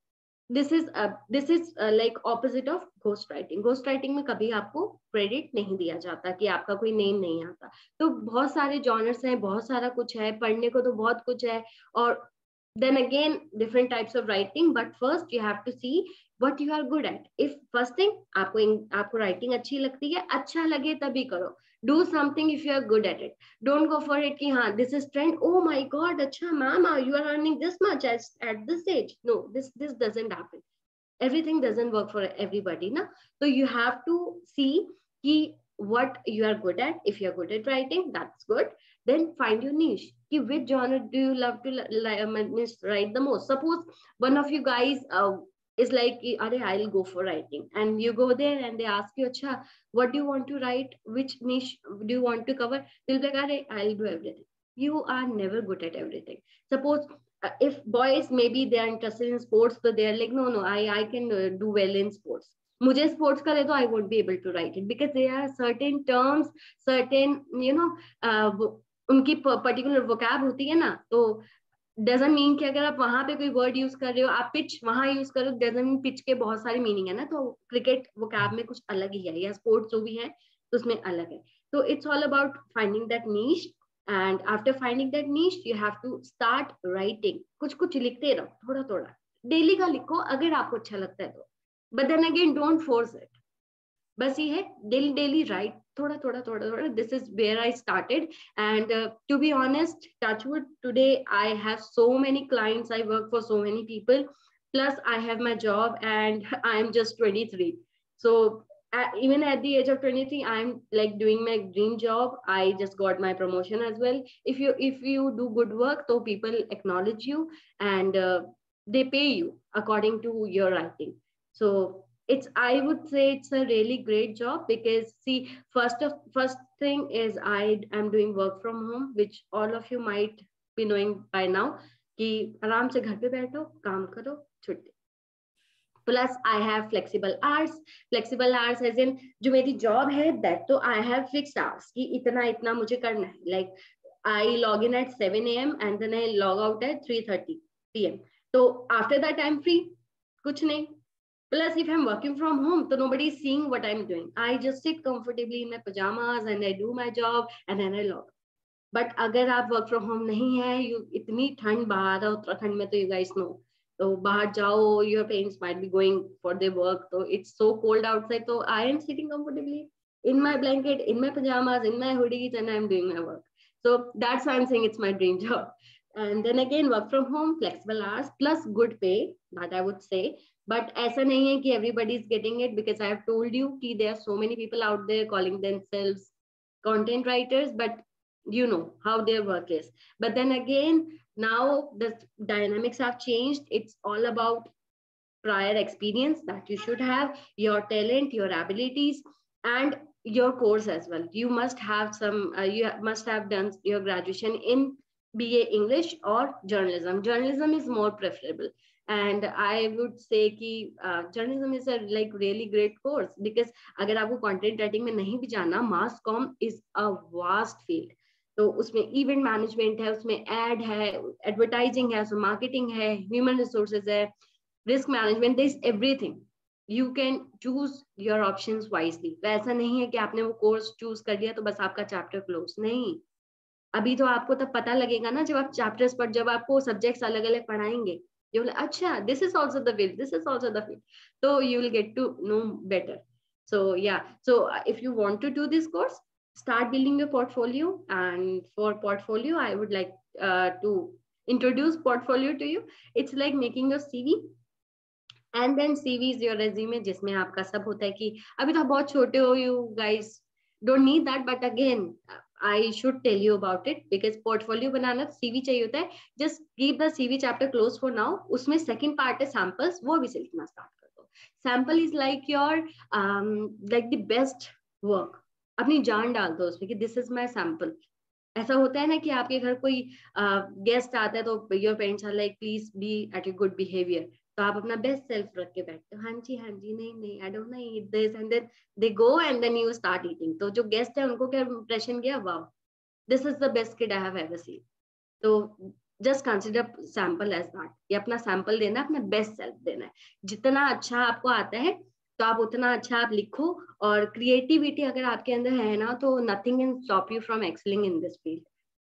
this is this is like opposite of ghost writing. Ghost writing में कभी आपको क्रेडिट नहीं दिया जाता कि आपका कोई नेम नहीं आता. तो बहुत सारे जॉनर्स हैं, बहुत सारा कुछ है, पढ़ने को तो बहुत कुछ है, और then again different types of writing, but first you have to see what you are good at. If first thing आपको आपको writing अच्छी लगती है, अच्छा लगे तभी करो. Do something if you are good at it. Don't go for it कि हाँ this is trend, oh my god अच्छा mama you are earning this much at, at this age. No, this this doesn't happen. Everything doesn't work for everybody na. So you have to see कि what you are good at. If you are good at writing, that's good. Then find your niche. Ki which genre do you love to write the most? Suppose one of you guys uh, is like, I'll go for writing, and you go there and they ask you, Acha, what do you want to write? Which niche do you want to cover? They'll be like, I'll do everything. You are never good at everything. Suppose uh, if boys maybe they are interested in sports, so they are like, no, no, I I can uh, do well in sports. मुझे sports करे तो I won't be able to write it because there are certain terms, certain you know उनकी particular vocab होती है ना. तो doesn't mean कि अगर आप वहां पे कोई वर्ड यूज कर रहे हो, आप पिच वहां यूज करो, डजंट मीन पिच के बहुत सारे मीनिंग है ना. तो क्रिकेट वोकैब में कुछ अलग ही है, या स्पोर्ट्स जो भी है तो उसमें अलग है. तो it's all about finding that niche, and after finding that niche you have to start writing. कुछ कुछ लिखते रहो, थोड़ा थोड़ा डेली का लिखो अगर आपको अच्छा लगता है तो. But then again, don't force it. बस ये है, daily daily write, थोड़ा थोड़ा थोड़ा थोड़ा. This is where I started, and uh, to be honest, touchwood, today I have so many clients. I work for so many people. Plus, I have my job, and I am just twenty-three. So uh, even at the age of twenty-three, I'm like doing my dream job. I just got my promotion as well. If you if you do good work, so people acknowledge you, and uh, they pay you according to your writing. So it's, I would say it's a really great job, because see, first of first thing is I am doing work from home, which all of you might be knowing by now कि आराम से घर पे बैठो, काम करो, छुट्टी. Plus I have flexible hours. Flexible hours as in जो मेरी job है, that तो I have fixed hours कि इतना इतना मुझे करना है. Like I log in at seven a m and then I log out at three thirty p m So after that I'm free. कुछ नहीं. Plus if I'm working from home, so nobody is seeing what I'm doing. I just sit comfortably in my pajamas and I do my job and then I log. But अगर आप work from home नहीं है, you इतनी ठंड बाहर है उत्तराखंड में, तो you guys know. तो बाहर जाओ, your parents might be going for their work, so it's so cold outside, so I am sitting comfortably in my blanket, in my pajamas, in my hoodies, and I'm doing my work. So that's why I'm saying it's my dream job. And then again, work from home, flexible hours, plus good pay, that I would say. But ऐसा नहीं है कि everybody is getting it, because I have told you कि there are so many people out there calling themselves content writers, but you know how their work is. But then again, now the dynamics have changed. It's all about prior experience that you should have, your talent, your abilities, and your course as well. You must have some, uh, you must have done your graduation in B A English or journalism. Journalism is more preferable. And I would say कि uh, journalism is a like really great course, because अगर आपको content writing में नहीं भी जाना, mass comm is a vast field. तो उसमें event management है, उसमें एड है, एडवर्टाइजिंग है, उसमें मार्केटिंग है, ह्यूमन रिसोर्सेज है, risk management, this everything. You can choose your options wisely. ऐसा नहीं है कि आपने वो कोर्स चूज कर लिया तो बस आपका चैप्टर क्लोज. नहीं, अभी तो आपको तब पता लगेगा ना जब आप चैप्टर्स पर, जब आपको सब्जेक्ट्स अलग अलग पढ़ाएंगे, यू विल अच्छा this is also the field, this is also the field, तो you will get to know better. So yeah, so if you want to do this course, start building your portfolio. And for portfolio, I would like uh, to introduce portfolio to you. It's like making your C V, and then C V is your resume, जिसमें आपका सब होता है कि अभी तो बहुत छोटे हो, you guys don't need that, but again I should tell you about it, because portfolio banana C V चाहिए होता है. Just keep the C V chapter close for now. उसमें second part है samples, वो भी से लिखना start कर दो. Sample is like your um, like the best work. अपनी जान डाल दो उसमें कि दिस इज माई सैम्पल. ऐसा होता है ना कि आपके घर कोई गेस्ट uh, आता है तो your parents are like please be at your good behaviour, तो आप अपना बेस्ट सेल्फ रख के बैठते हो, हाँ जी हाँ जी नहीं नहीं I don't know eat this, and then they go and then you start eating. तो जो गेस्ट है उनको क्या इंप्रेशन गया, wow this is the best kid I have ever seen. तो just consider sample as that. ये अपना sample देना है, अपना बेस्ट सेल्फ देना है. जितना अच्छा आपको आता है तो आप उतना अच्छा आप लिखो. और क्रिएटिविटी अगर आपके अंदर है ना, तो nothing can stop you from excelling in this field.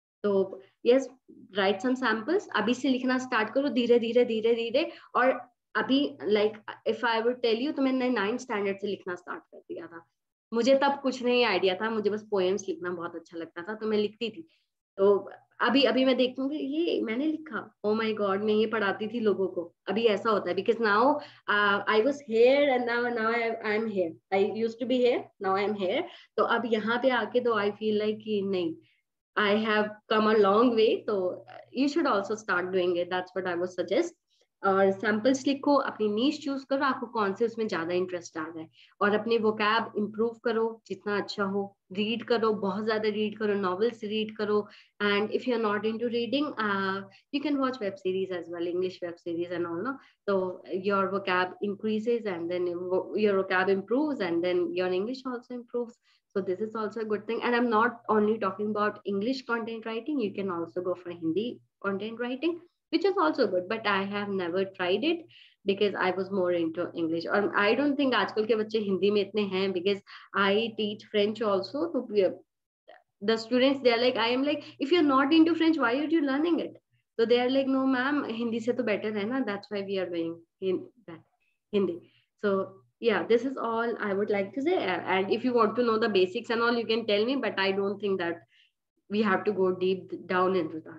तो यस, राइट सम सैम्पल्स, अभी से लिखना स्टार्ट करो धीरे धीरे धीरे धीरे. और अभी like if I would tell you, तो मैंने नाइन्थ स्टैंडर्ड से लिखना स्टार्ट कर दिया था. मुझे तब कुछ नहीं आइडिया था, मुझे बस पोएम्स लिखना बहुत अच्छा लगता था, तो मैं लिखती थी. तो अभी अभी मैं देखूंगी ये मैंने लिखा, ओ माय गॉड, मैं ये पढ़ाती थी लोगों को. अभी ऐसा होता है because now I was here and now now I am here. I used to be here, now I am here. तो अब यहाँ पे आके तो आई फील लाइक कि नहीं, I have come a long way. तो you should also start doing it, that's what I would suggest. और सैम्पल्स लिखो, अपनी नीश चूज करो, आपको कौन से उसमें ज्यादा इंटरेस्ट आ रहा है, और अपने वोकैब इंप्रूव करो जितना अच्छा हो. रीड करो, बहुत ज्यादा रीड करो, नॉवेल्स रीड करो. And if you are not into reading, you can watch web series as well, English web series and all no. तो your vocab increases and then your vocab improves and then your English also improves. So this is also a good thing. And I'm not only talking about English content writing, you can also go for Hindi content writing, which is also good, but I have never tried it because I was more into English. Or I don't think आजकल के बच्चे हिंदी में इतने हैं, because I teach French also. So the students, they are like, I am like, if you're not into French, why are you learning it? So they are like, no ma'am, Hindi से तो better है ना, that's why we are doing that Hindi. So yeah, this is all I would like to say. And if you want to know the basics and all, you can tell me, but I don't think that we have to go deep down into that.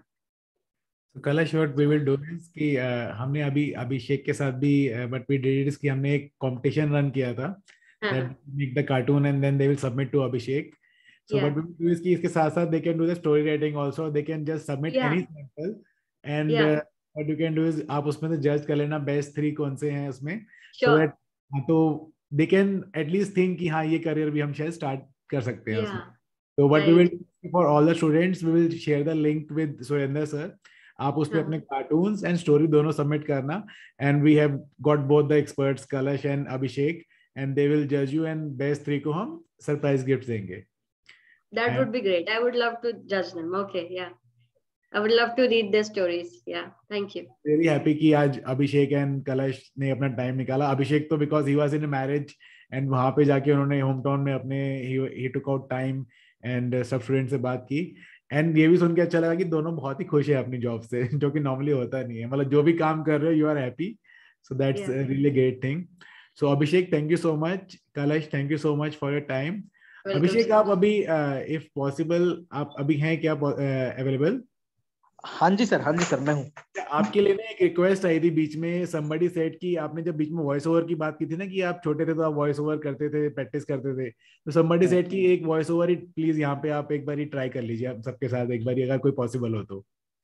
So Kalash, what we will do is कि uh, हमने अभी अभिषेक के साथ भी uh, but we did is कि हमने एक competition run किया था, that make the cartoon and then they will submit to Abhishek. So yeah. What we will do is कि इसके साथ साथ they can do the story writing also. They can just submit yeah. any sample and yeah. uh, what you can do is आप उसमें से judge कर लेना best three कौन से हैं उसमें. Sure. So that तो they can at least think कि हाँ ये career भी हम शायद start कर सकते हैं उसमें. So what right. we will do for all the students, we will share the link with Surendra sir. आप उसमें अपने कार्टून्स एंड स्टोरी दोनों सबमिट करना, and we have got both the experts Kalash and Abhishek, and they will जज you, and best three को हम surprise gift देंगे. That And, would be great. I would love to judge them. Okay, yeah. I would love to read their stories. Yeah, thank you. Very happy कि आज अभिषेक and कलश ने अपना time निकाला. अभिषेक तो because he was in marriage and वहां पे जाके उन्होंने होम टाउन में अपने ही टुक आउट टाइम एंड सब स्टूडेंट से बात की, एंड ये भी सुन के अच्छा लगा कि दोनों बहुत ही खुश है अपनी जॉब से, जो कि नॉर्मली होता नहीं है. मतलब जो भी काम कर रहे हो you are happy, so that's really great thing. So Abhishek thank you so much, Kalash thank you so much for your time. Abhishek आप अभी इफ पॉसिबल आप अभी हैं क्या अवेलेबल? हाँ जी सर, हाँ जी सर, मैं हूँ. आपके लिए ना एक रिक्वेस्ट आई थी बीच में, somebody said कि आपने जब बीच में वॉइस ओवर की बात की थी ना कि आप छोटे थे तो आप वॉइस ओवर करते थे, प्रैक्टिस करते थे, तो somebody said कि एक वॉइस ओवर ही प्लीज यहाँ पे आप एक बार ही ट्राई कर लीजिए आप सबके साथ एक बार, अगर कोई पॉसिबल हो तो.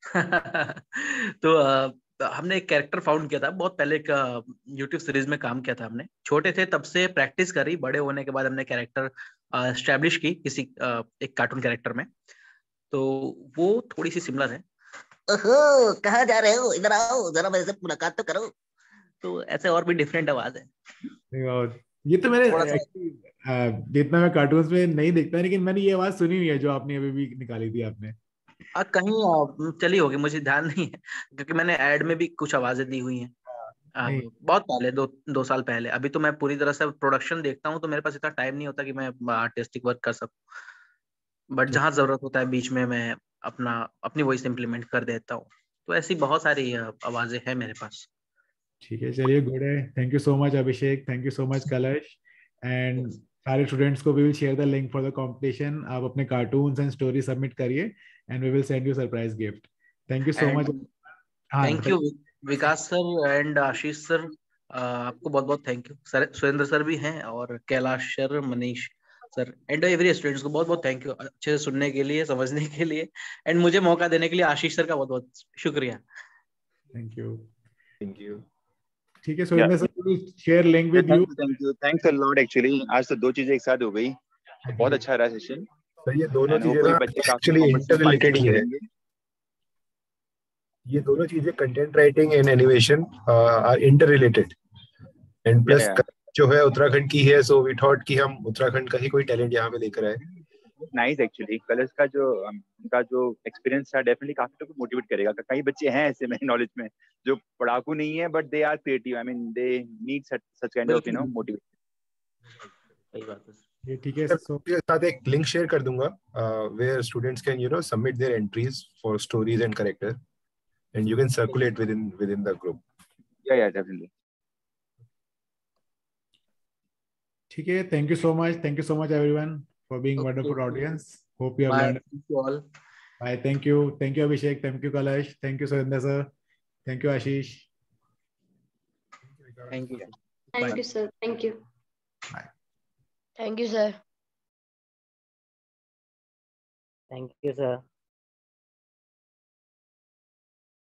तो uh, हमने एक कैरेक्टर फाउंड किया था बहुत पहले, एक यूट्यूब सीरीज में काम किया था हमने. छोटे थे तब से प्रैक्टिस करी, बड़े होने के बाद हमने कैरेक्टर एस्टैब्लिश की किसी uh, एक कार्टून कैरेक्टर में. तो वो थोड़ी सी सिमिलर है. ओहो, कहाँ जा रहे हो, इधर आओ जरा मेरे से मुलाकात तो करो. तो ऐसे और भी डिफरेंट आवाज है. ये तो मैंने जितना मैं कार्टून्स में नहीं देखता, लेकिन मैंने ये आवाज सुनी हुई है जो आपने अभी भी निकाली थी आपने. आ, कहीं चली होगी, मुझे ध्यान नहीं है, क्योंकि मैंने एड में भी कुछ आवाजें दी हुई हैं बहुत पहले, दो दो साल पहले. अभी तो मैं पूरी तरह से प्रोडक्शन देखता हूँ, तो मेरे पास इतना टाइम नहीं होता कि मैं आर्टिस्टिक वर्क कर सकूं, बट जहाँ जरूरत होता है बीच में मैं अपना अपनी वॉइस इम्प्लीमेंट कर देता हूँ. तो ऐसी बहुत सारी आवाजें हैं मेरे पास. ठीक है, चलिए, गुड है. Thank you so much Abhishek, thank you so much Kalash, and सारे स्टूडेंट्स को we will share the link for the competition. आप अपने कार्टून्स एंड स्टोरी सबमिट करिए and we will send you surprise gift. Thank you so much. Thank you Vikas sir and Ashish sir, आपको बहुत बहुत thank you. Sir Surendra sir भी हैं, और Kailash sir, Manish sir, and every students को बहुत बहुत थैंक यू अच्छे से सुनने के लिए, समझने के लिए, एंड मुझे मौका देने के लिए आशीष सर का बहुत बहुत शुक्रिया. Thank you. Thank you. ठीक है, Surendra sir will share link with you. Thank you, thanks a lot. Actually आज तो दो चीजें एक साथ हो गई, बहुत अच्छा रहा सेशन. सर ये दोनों चीजें ना एक्चुअली इंटररिलेटेड ही है. ये दोनों चीजें content writing and animation are interrelated, and plus जो है उत्तराखंड की है, सो वी थॉट कि हम उत्तराखंड का ही कोई टैलेंट यहाँ पे लेकर आए. नाइस. एक्चुअली कलर्स का जो उनका जो एक्सपीरियंस था डेफिनेटली काफी लोगों को मोटिवेट करेगा. कई बच्चे हैं ऐसे मेरे नॉलेज में जो पढ़ाकू नहीं है, but they are creative. I mean they need such kind of you know motivation. सही बात है. ये ठीक है. सो के साथ एक लिंक शेयर कर दूंगा where students can you know submit their entries for stories and character, and you can circulate within within the group. या या डेफिनेटली. ठीक है, thank you so much, thank you so much everyone for being okay. Wonderful audience. Hope you have Bye. learned. Thank you all. Bye. Thank you. Thank you Abhishek. Thank you Kalash. Thank you Surendra sir. Thank you Ashish. Thank you. Thank Bye. you sir. Thank you. Bye. Thank you sir. Thank you sir.